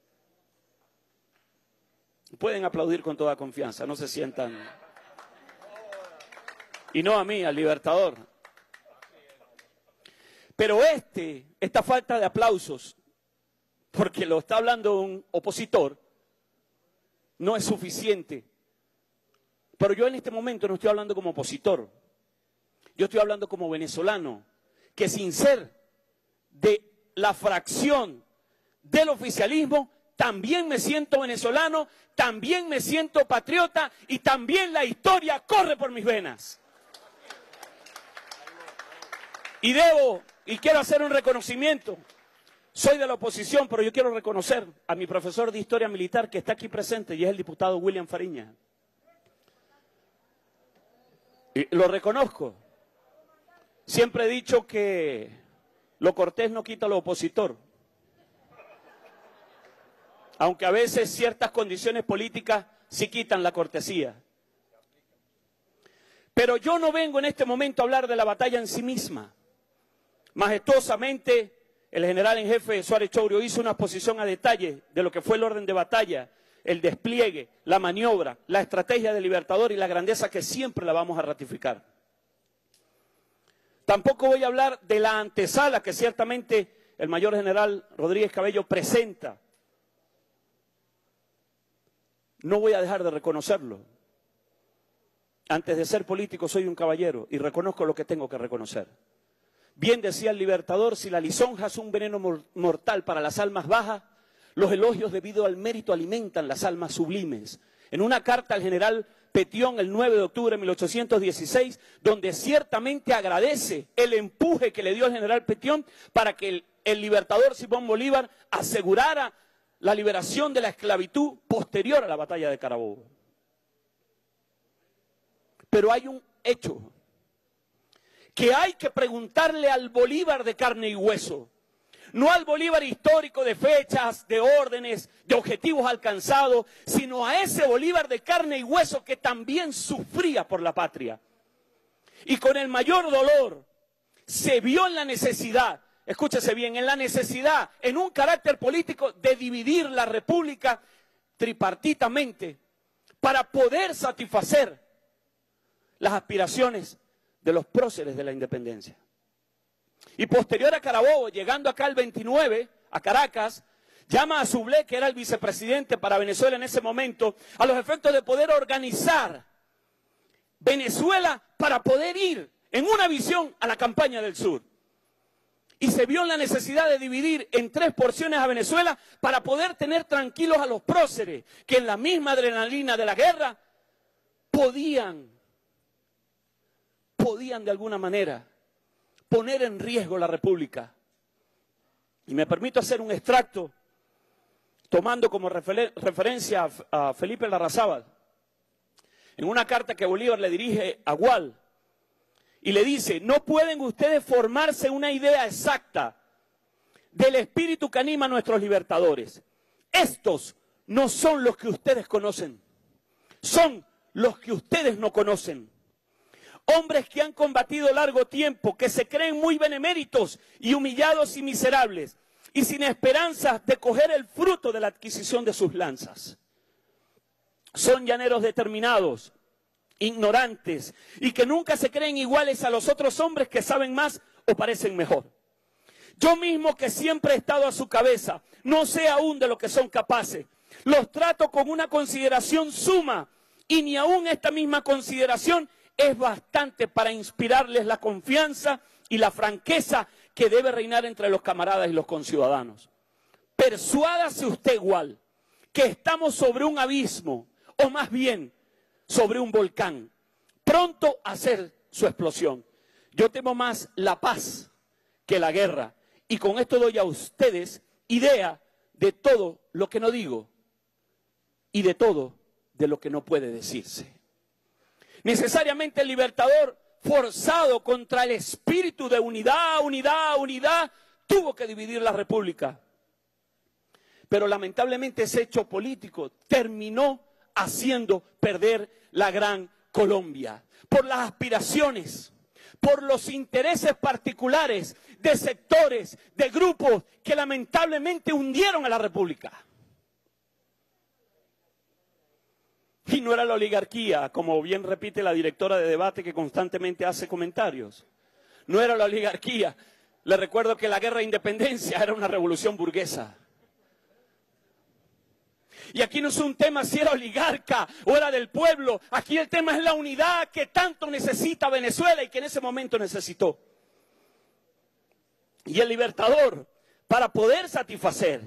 Pueden aplaudir con toda confianza, no se sientan... Y no a mí, al Libertador. Pero este, esta falta de aplausos, porque lo está hablando un opositor, no es suficiente. Pero yo en este momento no estoy hablando como opositor. Yo estoy hablando como venezolano, que sin ser de la fracción del oficialismo, también me siento venezolano, también me siento patriota y también la historia corre por mis venas. Y debo, y quiero hacer un reconocimiento, soy de la oposición, pero yo quiero reconocer a mi profesor de Historia Militar que está aquí presente y es el diputado William Fariña. Y lo reconozco. Siempre he dicho que lo cortés no quita lo opositor. Aunque a veces ciertas condiciones políticas sí quitan la cortesía. Pero yo no vengo en este momento a hablar de la batalla en sí misma. Majestuosamente, el general en jefe Suárez Chourio hizo una exposición a detalle de lo que fue el orden de batalla, el despliegue, la maniobra, la estrategia del Libertador y la grandeza que siempre la vamos a ratificar. Tampoco voy a hablar de la antesala que ciertamente el mayor general Rodríguez Cabello presenta. No voy a dejar de reconocerlo. Antes de ser político soy un caballero y reconozco lo que tengo que reconocer. Bien decía el Libertador, si la lisonja es un veneno mortal para las almas bajas, los elogios debido al mérito alimentan las almas sublimes. En una carta al general Petión el nueve de octubre de mil ochocientos dieciséis, donde ciertamente agradece el empuje que le dio el general Petión para que el, el Libertador Simón Bolívar asegurara la liberación de la esclavitud posterior a la batalla de Carabobo. Pero hay un hecho que hay que preguntarle al Bolívar de carne y hueso, no al Bolívar histórico de fechas, de órdenes, de objetivos alcanzados, sino a ese Bolívar de carne y hueso que también sufría por la patria. Y con el mayor dolor se vio en la necesidad, escúchese bien, en la necesidad, en un carácter político de dividir la república tripartitamente para poder satisfacer las aspiraciones de los próceres de la independencia. Y posterior a Carabobo, llegando acá el veintinueve, a Caracas, llama a Sublé, que era el vicepresidente para Venezuela en ese momento, a los efectos de poder organizar Venezuela para poder ir en una visión a la campaña del sur. Y se vio la necesidad de dividir en tres porciones a Venezuela para poder tener tranquilos a los próceres, que en la misma adrenalina de la guerra podían, podían de alguna manera poner en riesgo la República. Y me permito hacer un extracto, tomando como refer- referencia a, a Felipe Larrazábal, en una carta que Bolívar le dirige a Gual, y le dice: no pueden ustedes formarse una idea exacta del espíritu que anima a nuestros libertadores. Estos no son los que ustedes conocen, son los que ustedes no conocen. Hombres que han combatido largo tiempo, que se creen muy beneméritos y humillados y miserables, y sin esperanzas de coger el fruto de la adquisición de sus lanzas. Son llaneros determinados, ignorantes, y que nunca se creen iguales a los otros hombres que saben más o parecen mejor. Yo mismo, que siempre he estado a su cabeza, no sé aún de lo que son capaces. Los trato con una consideración suma, y ni aún esta misma consideración es bastante para inspirarles la confianza y la franqueza que debe reinar entre los camaradas y los conciudadanos. Persuádase usted igual que estamos sobre un abismo, o más bien sobre un volcán, pronto a hacer su explosión. Yo temo más la paz que la guerra, y con esto doy a ustedes idea de todo lo que no digo y de todo de lo que no puede decirse. Necesariamente el libertador, forzado contra el espíritu de unidad, unidad, unidad, tuvo que dividir la República. Pero lamentablemente ese hecho político terminó haciendo perder la gran Colombia, por las aspiraciones, por los intereses particulares de sectores, de grupos que lamentablemente hundieron a la República. Y no era la oligarquía, como bien repite la directora de debate que constantemente hace comentarios. No era la oligarquía. Le recuerdo que la guerra de independencia era una revolución burguesa. Y aquí no es un tema si era oligarca o era del pueblo. Aquí el tema es la unidad que tanto necesita Venezuela y que en ese momento necesitó. Y el libertador, para poder satisfacer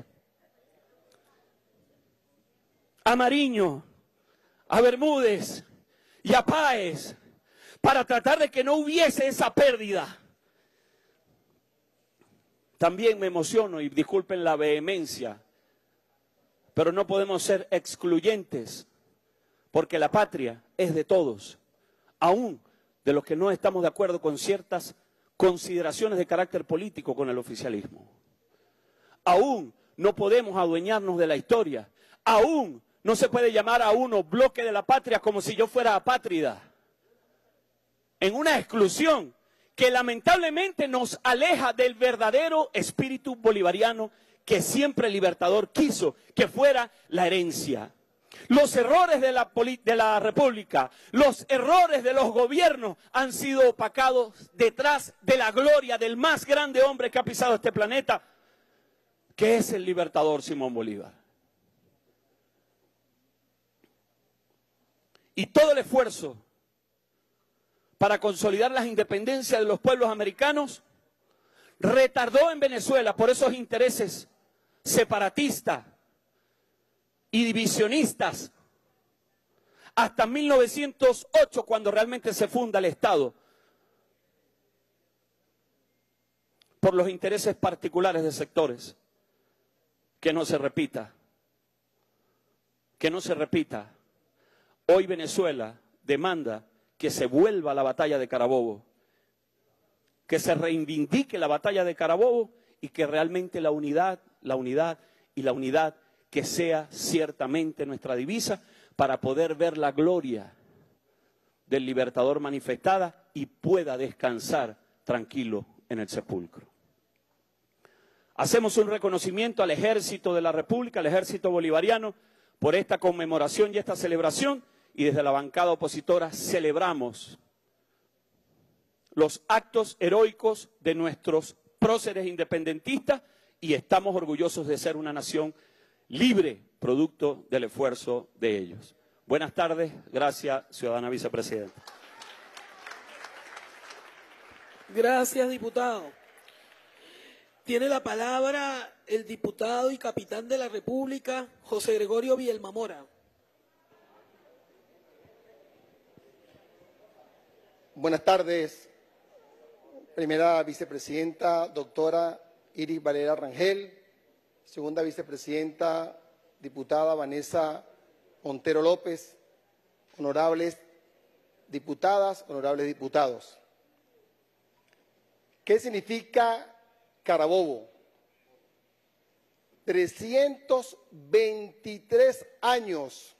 a Mariño, a Bermúdez y a Páez, para tratar de que no hubiese esa pérdida. También me emociono, y disculpen la vehemencia, pero no podemos ser excluyentes, porque la patria es de todos, aún de los que no estamos de acuerdo con ciertas consideraciones de carácter político con el oficialismo. Aún no podemos adueñarnos de la historia, aún no se puede llamar a uno bloque de la patria como si yo fuera apátrida, en una exclusión que lamentablemente nos aleja del verdadero espíritu bolivariano que siempre el libertador quiso que fuera la herencia. Los errores de la, de la República, los errores de los gobiernos han sido opacados detrás de la gloria del más grande hombre que ha pisado este planeta, que es el libertador Simón Bolívar. Y todo el esfuerzo para consolidar las independencias de los pueblos americanos retardó en Venezuela por esos intereses separatistas y divisionistas hasta mil novecientos ocho, cuando realmente se funda el Estado, por los intereses particulares de sectores. Que no se repita, que no se repita. Hoy Venezuela demanda que se vuelva a la batalla de Carabobo, que se reivindique la batalla de Carabobo y que realmente la unidad, la unidad y la unidad que sea ciertamente nuestra divisa para poder ver la gloria del libertador manifestada y pueda descansar tranquilo en el sepulcro. Hacemos un reconocimiento al Ejército de la República, al Ejército Bolivariano, por esta conmemoración y esta celebración, y desde la bancada opositora celebramos los actos heroicos de nuestros próceres independentistas y estamos orgullosos de ser una nación libre, producto del esfuerzo de ellos. Buenas tardes, gracias, ciudadana vicepresidenta. Gracias, diputado. Tiene la palabra el diputado y capitán de la República, José Gregorio Vielmamora. Buenas tardes, primera vicepresidenta, doctora Iris Valera Rangel, segunda vicepresidenta, diputada Vanessa Montero López, honorables diputadas, honorables diputados. ¿Qué significa Carabobo? trescientos veintitrés años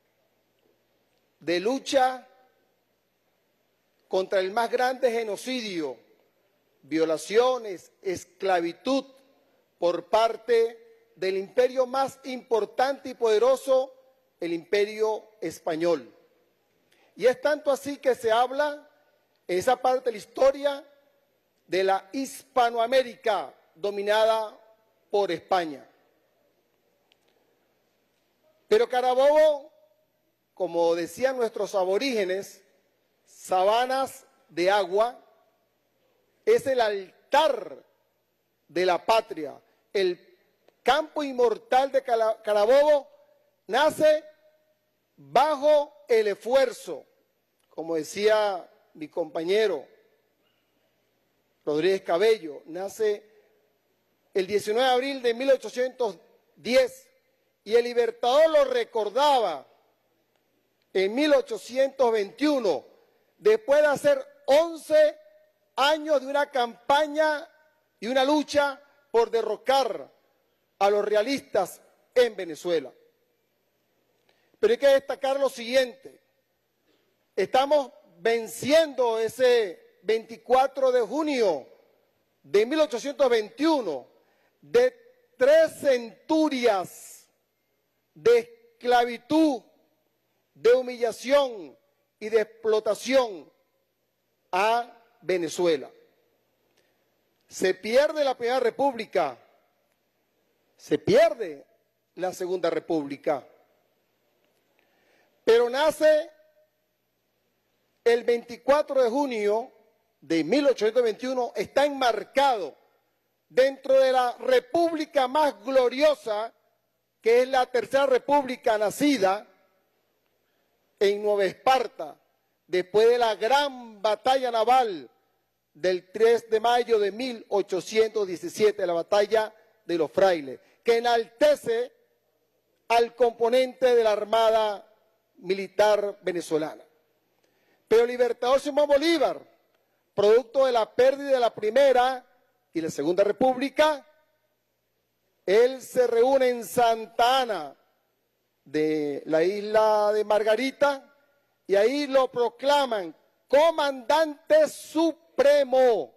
de lucha contra el más grande genocidio, violaciones, esclavitud por parte del imperio más importante y poderoso, el Imperio Español. Y es tanto así que se habla en esa parte de la historia de la Hispanoamérica dominada por España. Pero Carabobo, como decían nuestros aborígenes, sabanas de agua, es el altar de la patria. El campo inmortal de Carabobo nace bajo el esfuerzo, como decía mi compañero Rodríguez Cabello, nace el diecinueve de abril de mil ochocientos diez y el Libertador lo recordaba en mil ochocientos veintiuno, después de hacer once años de una campaña y una lucha por derrocar a los realistas en Venezuela. Pero hay que destacar lo siguiente: estamos venciendo ese veinticuatro de junio de mil ochocientos veintiuno de tres centurias de esclavitud, de humillación y de explotación a Venezuela. Se pierde la Primera República, se pierde la Segunda República, pero nace el veinticuatro de junio de mil ochocientos veintiuno, está enmarcado dentro de la república más gloriosa, que es la Tercera República, nacida en Nueva Esparta, después de la gran batalla naval del tres de mayo de mil ochocientos diecisiete, la batalla de los Frailes, que enaltece al componente de la Armada Militar venezolana. Pero el Libertador Simón Bolívar, producto de la pérdida de la Primera y la Segunda República, él se reúne en Santa Ana de la isla de Margarita y ahí lo proclaman comandante supremo.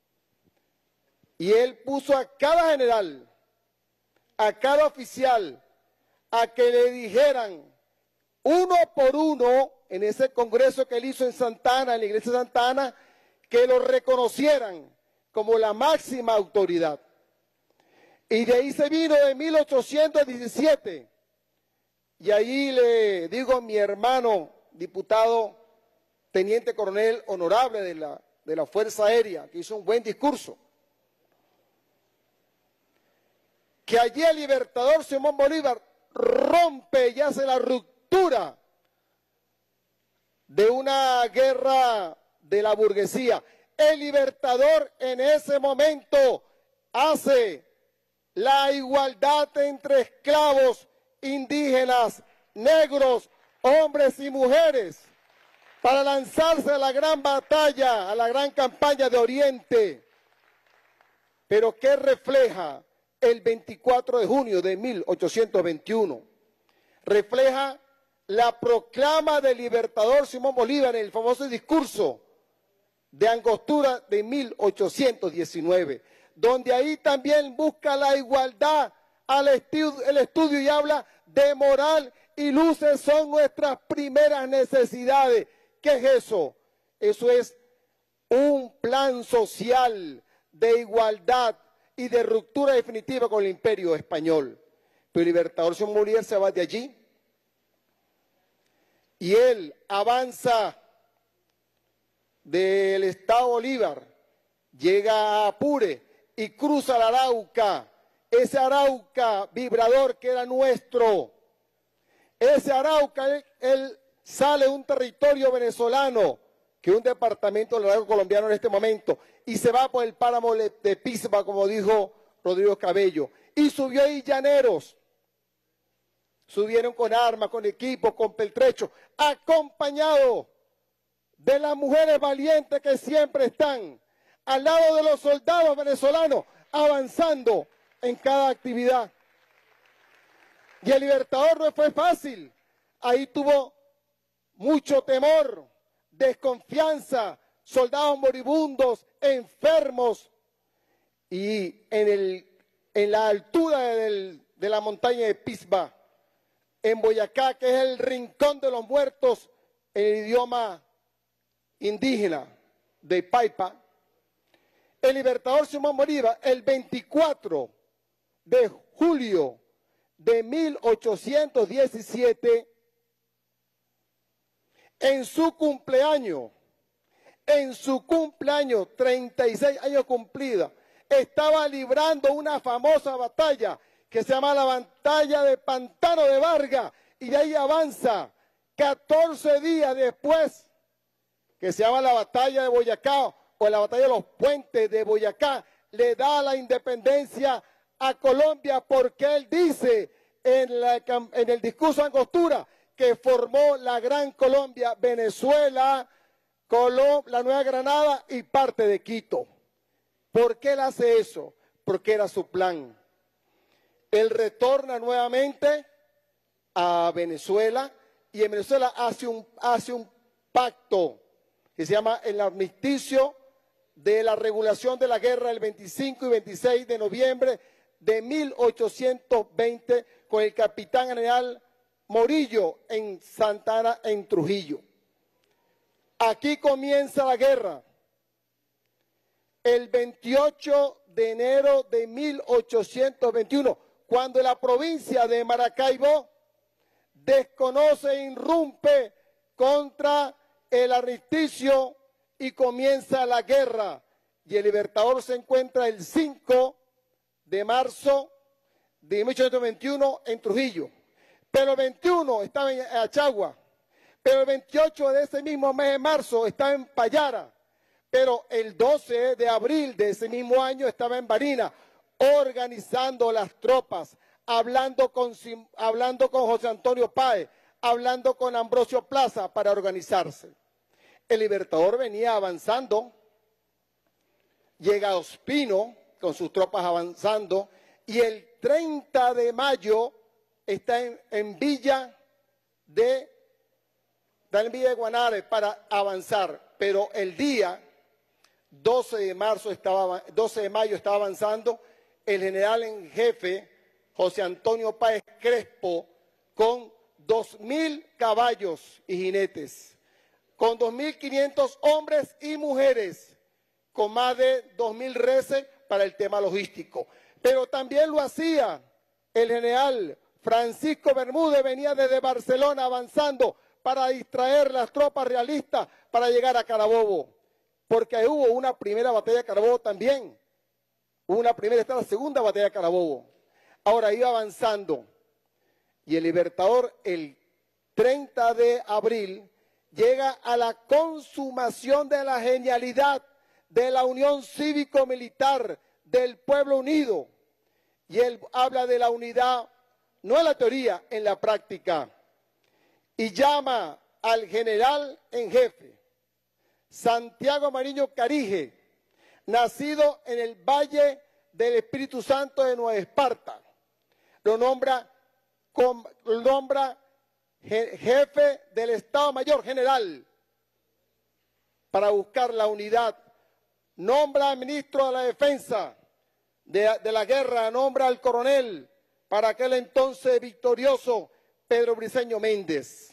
Y él puso a cada general, a cada oficial, a que le dijeran uno por uno en ese congreso que él hizo en Santa Ana, en la iglesia de Santa Ana, que lo reconocieran como la máxima autoridad. Y de ahí se vino de mil ochocientos diecisiete. Y ahí le digo a mi hermano diputado, teniente coronel honorable de la, de la Fuerza Aérea, que hizo un buen discurso, que allí el Libertador Simón Bolívar rompe y hace la ruptura de una guerra de la burguesía. El Libertador en ese momento hace la igualdad entre esclavos, indígenas, negros, hombres y mujeres, para lanzarse a la gran batalla, a la gran campaña de Oriente. Pero ¿qué refleja el veinticuatro de junio de mil ochocientos veintiuno? Refleja la proclama del Libertador Simón Bolívar en el famoso discurso de Angostura de mil ochocientos diecinueve, donde ahí también busca la igualdad al estudio, el estudio y habla de moral y luces son nuestras primeras necesidades. ¿Qué es eso? Eso es un plan social de igualdad y de ruptura definitiva con el imperio español. Pero el libertador Simón Bolívar se va de allí y él avanza del estado Bolívar, llega a Apure y cruza el Arauca, ese Arauca vibrador que era nuestro. Ese Arauca, él, él sale de un territorio venezolano, que es un departamento del Arauca colombiano en este momento, y se va por el páramo de Pisba, como dijo Rodrigo Cabello, y subió ahí llaneros. Subieron con armas, con equipos, con peltrechos, acompañado de las mujeres valientes que siempre están al lado de los soldados venezolanos, avanzando en cada actividad. Y el libertador no fue fácil. Ahí tuvo mucho temor, desconfianza, soldados moribundos, enfermos. Y en, el, en la altura del, de la montaña de Pisba, en Boyacá, que es el rincón de los muertos en el idioma indígena de Paipa, el libertador Simón Bolívar, el veinticuatro de julio de mil ochocientos diecisiete, en su cumpleaños, en su cumpleaños, treinta y seis años cumplida, estaba librando una famosa batalla que se llama la batalla de Pantano de Vargas, y de ahí avanza catorce días después, que se llama la batalla de Boyacá o la batalla de los puentes de Boyacá, le da la independencia a Colombia, porque él dice en, la, en el discurso de Angostura que formó la Gran Colombia, Venezuela, Colom, la Nueva Granada y parte de Quito. ¿Por qué él hace eso? Porque era su plan. Él retorna nuevamente a Venezuela y en Venezuela hace un, hace un pacto que se llama el armisticio de la regulación de la guerra el veinticinco y veintiséis de noviembre de mil ochocientos veinte con el capitán general Morillo en Santa Ana, en Trujillo. Aquí comienza la guerra. El veintiocho de enero de mil ochocientos veintiuno, cuando la provincia de Maracaibo desconoce e irrumpe contra el armisticio y comienza la guerra. Y el libertador se encuentra el cinco de marzo de mil ochocientos veintiuno en Trujillo. Pero el veintiuno estaba en Achagua. Pero el veintiocho de ese mismo mes de marzo estaba en Payara. Pero el doce de abril de ese mismo año estaba en Barinas, organizando las tropas, hablando con, hablando con José Antonio Páez, hablando con Ambrosio Plaza para organizarse. El libertador venía avanzando, llega a Ospino con sus tropas avanzando, y el treinta de mayo está en, en Villa de, está en Villa de Guanare para avanzar, pero el día doce de marzo estaba, doce de mayo estaba avanzando el general en jefe José Antonio Páez Crespo con dos mil caballos y jinetes, con dos mil quinientos hombres y mujeres, con más de dos mil reses para el tema logístico. Pero también lo hacía el general Francisco Bermúdez, venía desde Barcelona avanzando para distraer las tropas realistas para llegar a Carabobo, porque hubo una primera batalla de Carabobo también, hubo una primera, esta es la segunda batalla de Carabobo. Ahora iba avanzando y el libertador el treinta de abril llega a la consumación de la genialidad de la unión cívico-militar del pueblo unido. Y él habla de la unidad, no en la teoría, en la práctica. Y llama al general en jefe, Santiago Mariño Carige, nacido en el Valle del Espíritu Santo de Nueva Esparta. Lo nombra, lo nombra jefe del Estado Mayor General para buscar la unidad. Nombra al ministro de la Defensa de, de la Guerra, nombra al coronel, para aquel entonces victorioso Pedro Briceño Méndez,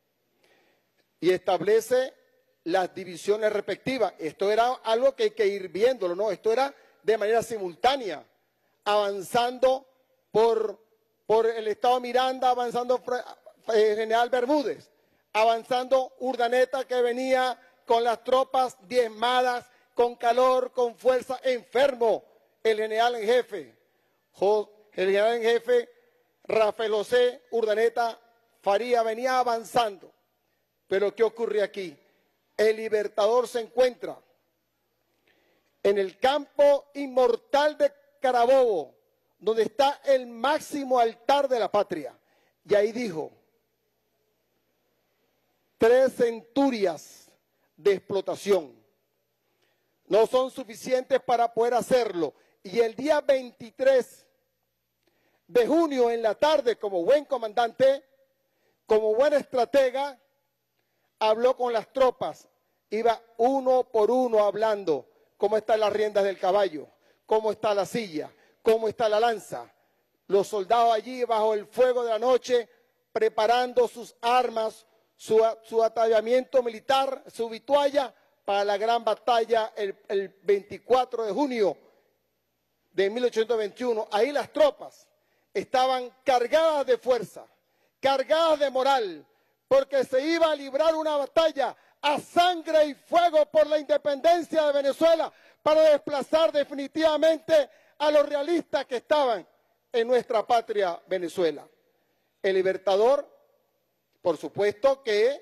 y establece las divisiones respectivas. Esto era algo que hay que ir viéndolo, ¿no? Esto era de manera simultánea. avanzando por, por el estado Miranda, avanzando eh, General Bermúdez, avanzando Urdaneta, que venía con las tropas diezmadas, con calor, con fuerza, enfermo, el general en jefe, el general en jefe Rafael José Urdaneta Faría venía avanzando. Pero ¿qué ocurre aquí? El Libertador se encuentra en el campo inmortal de Carabobo, donde está el máximo altar de la patria. Y ahí dijo, tres centurias de explotación no son suficientes para poder hacerlo. Y el día veintitrés de junio en la tarde, como buen comandante, como buen estratega, habló con las tropas, iba uno por uno hablando cómo están las riendas del caballo, cómo está la silla, cómo está la lanza. Los soldados allí bajo el fuego de la noche, preparando sus armas, su, su atallamiento militar, su vitualla para la gran batalla el, el veinticuatro de junio de mil ochocientos veintiuno. Ahí las tropas estaban cargadas de fuerza, cargadas de moral, porque se iba a librar una batalla a sangre y fuego por la independencia de Venezuela para desplazar definitivamente a los realistas que estaban en nuestra patria Venezuela. El Libertador, por supuesto que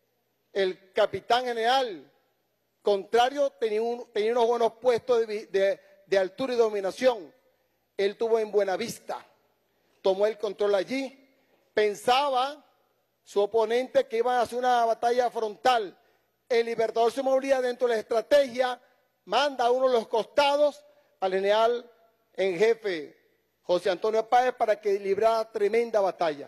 el capitán general contrario tenía, un, tenía unos buenos puestos de, de, de altura y dominación. Él tuvo en Buenavista, tomó el control allí, pensaba su oponente que iba a hacer una batalla frontal. El Libertador se movía dentro de la estrategia, manda a uno de los costados al general en jefe José Antonio Páez para que librara tremenda batalla.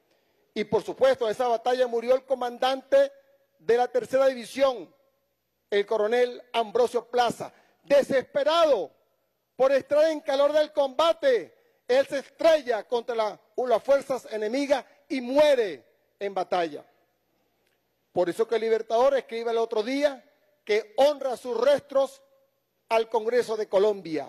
Y por supuesto en esa batalla murió el comandante de la tercera división, el coronel Ambrosio Plaza. Desesperado por estar en calor del combate, él se estrella contra la, las fuerzas enemigas y muere en batalla. Por eso que el Libertador escribe el otro día que honra sus restos al Congreso de Colombia.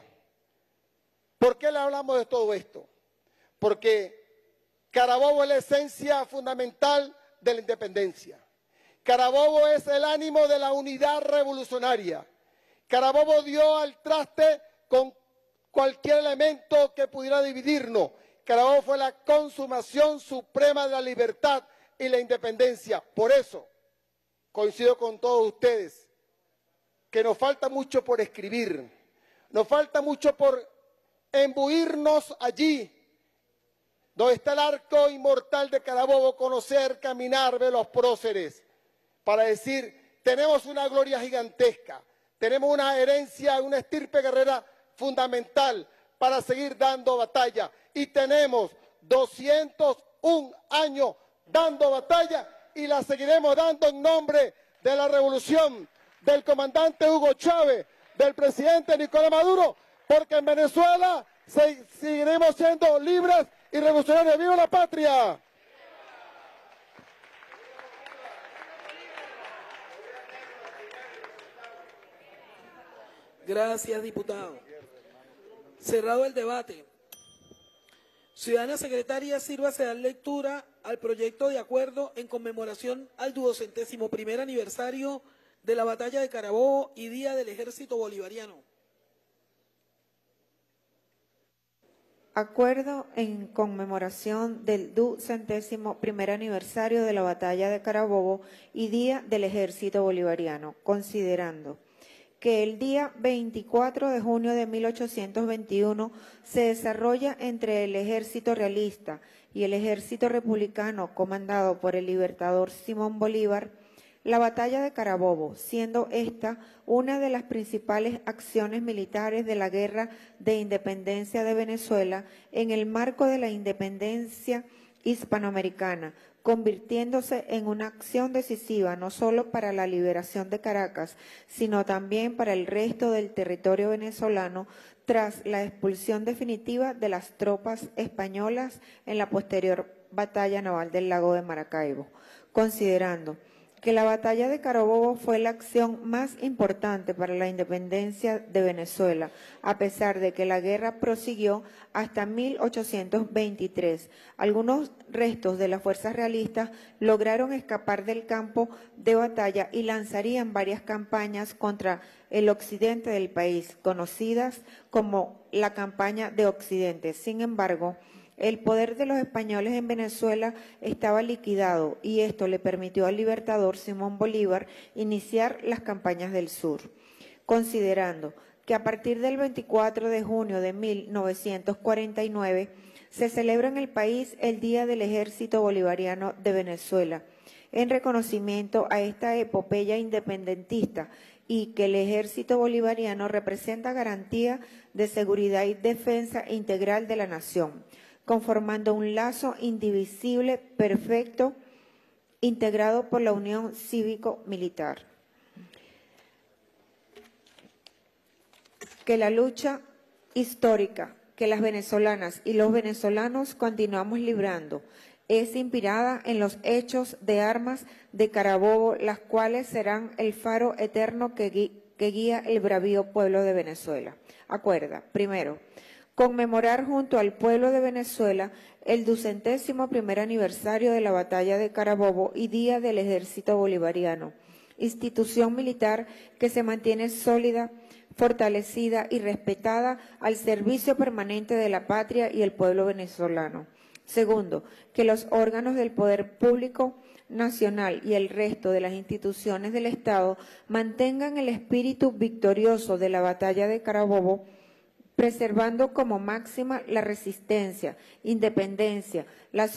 ¿Por qué le hablamos de todo esto? Porque Carabobo es la esencia fundamental de la independencia. Carabobo es el ánimo de la unidad revolucionaria. Carabobo dio al traste con cualquier elemento que pudiera dividirnos. Carabobo fue la consumación suprema de la libertad y la independencia. Por eso, coincido con todos ustedes, que nos falta mucho por escribir, nos falta mucho por embuirnos allí, donde está el arco inmortal de Carabobo, conocer, caminar, ver los próceres, para decir, tenemos una gloria gigantesca, tenemos una herencia, una estirpe guerrera fundamental para seguir dando batalla, y tenemos doscientos un años dando batalla, y la seguiremos dando en nombre de la revolución, del comandante Hugo Chávez, del presidente Nicolás Maduro, porque en Venezuela se, seguiremos siendo libres y revolucionarios. ¡Viva la patria! Gracias, diputado. Cerrado el debate. Ciudadana secretaria, sírvase a dar lectura al proyecto de acuerdo en conmemoración al duocentésimo primer aniversario de la batalla de Carabobo y Día del Ejército Bolivariano. Acuerdo en conmemoración del duocentésimo primer aniversario de la batalla de Carabobo y Día del Ejército Bolivariano, considerando que el día veinticuatro de junio de mil ochocientos veintiuno se desarrolla entre el Ejército Realista y el Ejército Republicano comandado por el Libertador Simón Bolívar la batalla de Carabobo, siendo esta una de las principales acciones militares de la Guerra de Independencia de Venezuela en el marco de la independencia hispanoamericana, convirtiéndose en una acción decisiva no solo para la liberación de Caracas, sino también para el resto del territorio venezolano tras la expulsión definitiva de las tropas españolas en la posterior batalla naval del lago de Maracaibo, considerando que la batalla de Carabobo fue la acción más importante para la independencia de Venezuela, a pesar de que la guerra prosiguió hasta mil ochocientos veintitrés. Algunos restos de las fuerzas realistas lograron escapar del campo de batalla y lanzarían varias campañas contra el occidente del país, conocidas como la campaña de Occidente. Sin embargo, el poder de los españoles en Venezuela estaba liquidado y esto le permitió al libertador Simón Bolívar iniciar las campañas del sur, considerando que a partir del veinticuatro de junio de mil novecientos cuarenta y nueve se celebra en el país el Día del Ejército Bolivariano de Venezuela, en reconocimiento a esta epopeya independentista y que el Ejército Bolivariano representa garantía de seguridad y defensa integral de la nación, conformando un lazo indivisible, perfecto, integrado por la unión cívico-militar. Que la lucha histórica que las venezolanas y los venezolanos continuamos librando es inspirada en los hechos de armas de Carabobo, las cuales serán el faro eterno que, gui que guía el bravío pueblo de Venezuela. Acuerda, primero, conmemorar junto al pueblo de Venezuela el ducentésimo primer aniversario de la batalla de Carabobo y Día del Ejército Bolivariano, institución militar que se mantiene sólida, fortalecida y respetada al servicio permanente de la patria y el pueblo venezolano. Segundo, que los órganos del poder público nacional y el resto de las instituciones del Estado mantengan el espíritu victorioso de la batalla de Carabobo, preservando como máxima la resistencia, independencia, la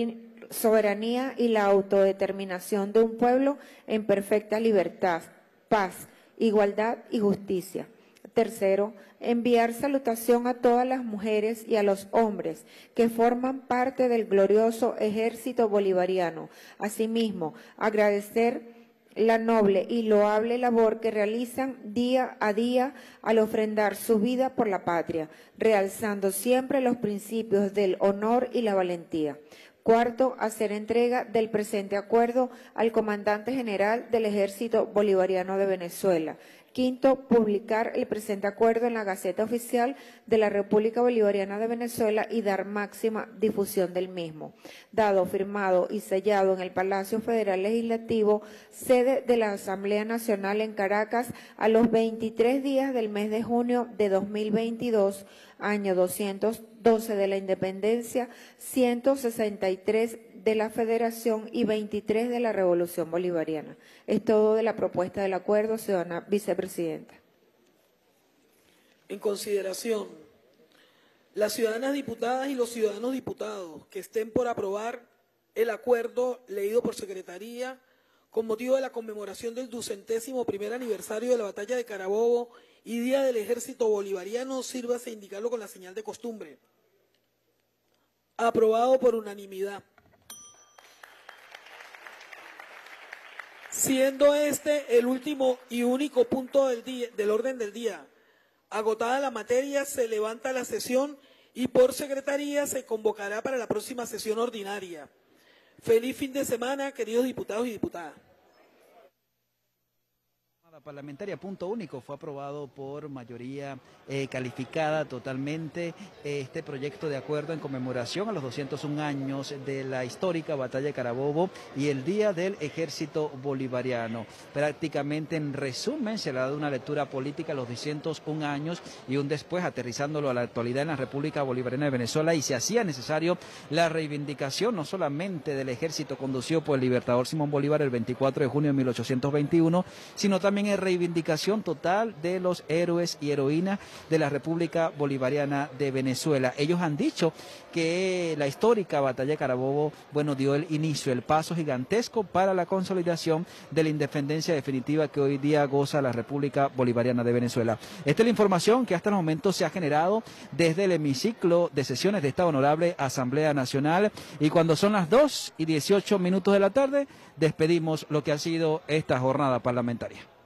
soberanía y la autodeterminación de un pueblo en perfecta libertad, paz, igualdad y justicia. Tercero, enviar salutación a todas las mujeres y a los hombres que forman parte del glorioso ejército bolivariano. Asimismo, agradecer la noble y loable labor que realizan día a día al ofrendar su vida por la patria, realzando siempre los principios del honor y la valentía. Cuarto, hacer entrega del presente acuerdo al comandante general del Ejército Bolivariano de Venezuela. Quinto, publicar el presente acuerdo en la Gaceta Oficial de la República Bolivariana de Venezuela y dar máxima difusión del mismo. Dado, firmado y sellado en el Palacio Federal Legislativo, sede de la Asamblea Nacional en Caracas, a los veintitrés días del mes de junio de dos mil veintidós, año doscientos doce de la Independencia, ciento sesenta y tres de la Federación y veintitrés de la Revolución Bolivariana. Es todo de la propuesta del acuerdo, ciudadana vicepresidenta. En consideración, las ciudadanas diputadas y los ciudadanos diputados que estén por aprobar el acuerdo leído por Secretaría con motivo de la conmemoración del ducentésimo primer aniversario de la batalla de Carabobo y Día del Ejército Bolivariano, sírvase a indicarlo con la señal de costumbre. Aprobado por unanimidad. Siendo este el último y único punto del, día, del orden del día, agotada la materia, se levanta la sesión y por Secretaría se convocará para la próxima sesión ordinaria. Feliz fin de semana, queridos diputados y diputadas. Parlamentaria, punto único, fue aprobado por mayoría eh, calificada totalmente este proyecto de acuerdo en conmemoración a los doscientos un años de la histórica batalla de Carabobo y el Día del Ejército Bolivariano. Prácticamente en resumen se le ha dado una lectura política a los doscientos un años y un después aterrizándolo a la actualidad en la República Bolivariana de Venezuela, y se hacía necesario la reivindicación no solamente del ejército conducido por el libertador Simón Bolívar el veinticuatro de junio de mil ochocientos veintiuno, sino también en reivindicación total de los héroes y heroínas de la República Bolivariana de Venezuela. Ellos han dicho que la histórica batalla de Carabobo, bueno, dio el inicio, el paso gigantesco para la consolidación de la independencia definitiva que hoy día goza la República Bolivariana de Venezuela. Esta es la información que hasta el momento se ha generado desde el hemiciclo de sesiones de esta honorable Asamblea Nacional, y cuando son las dos y dieciocho minutos de la tarde, despedimos lo que ha sido esta jornada parlamentaria.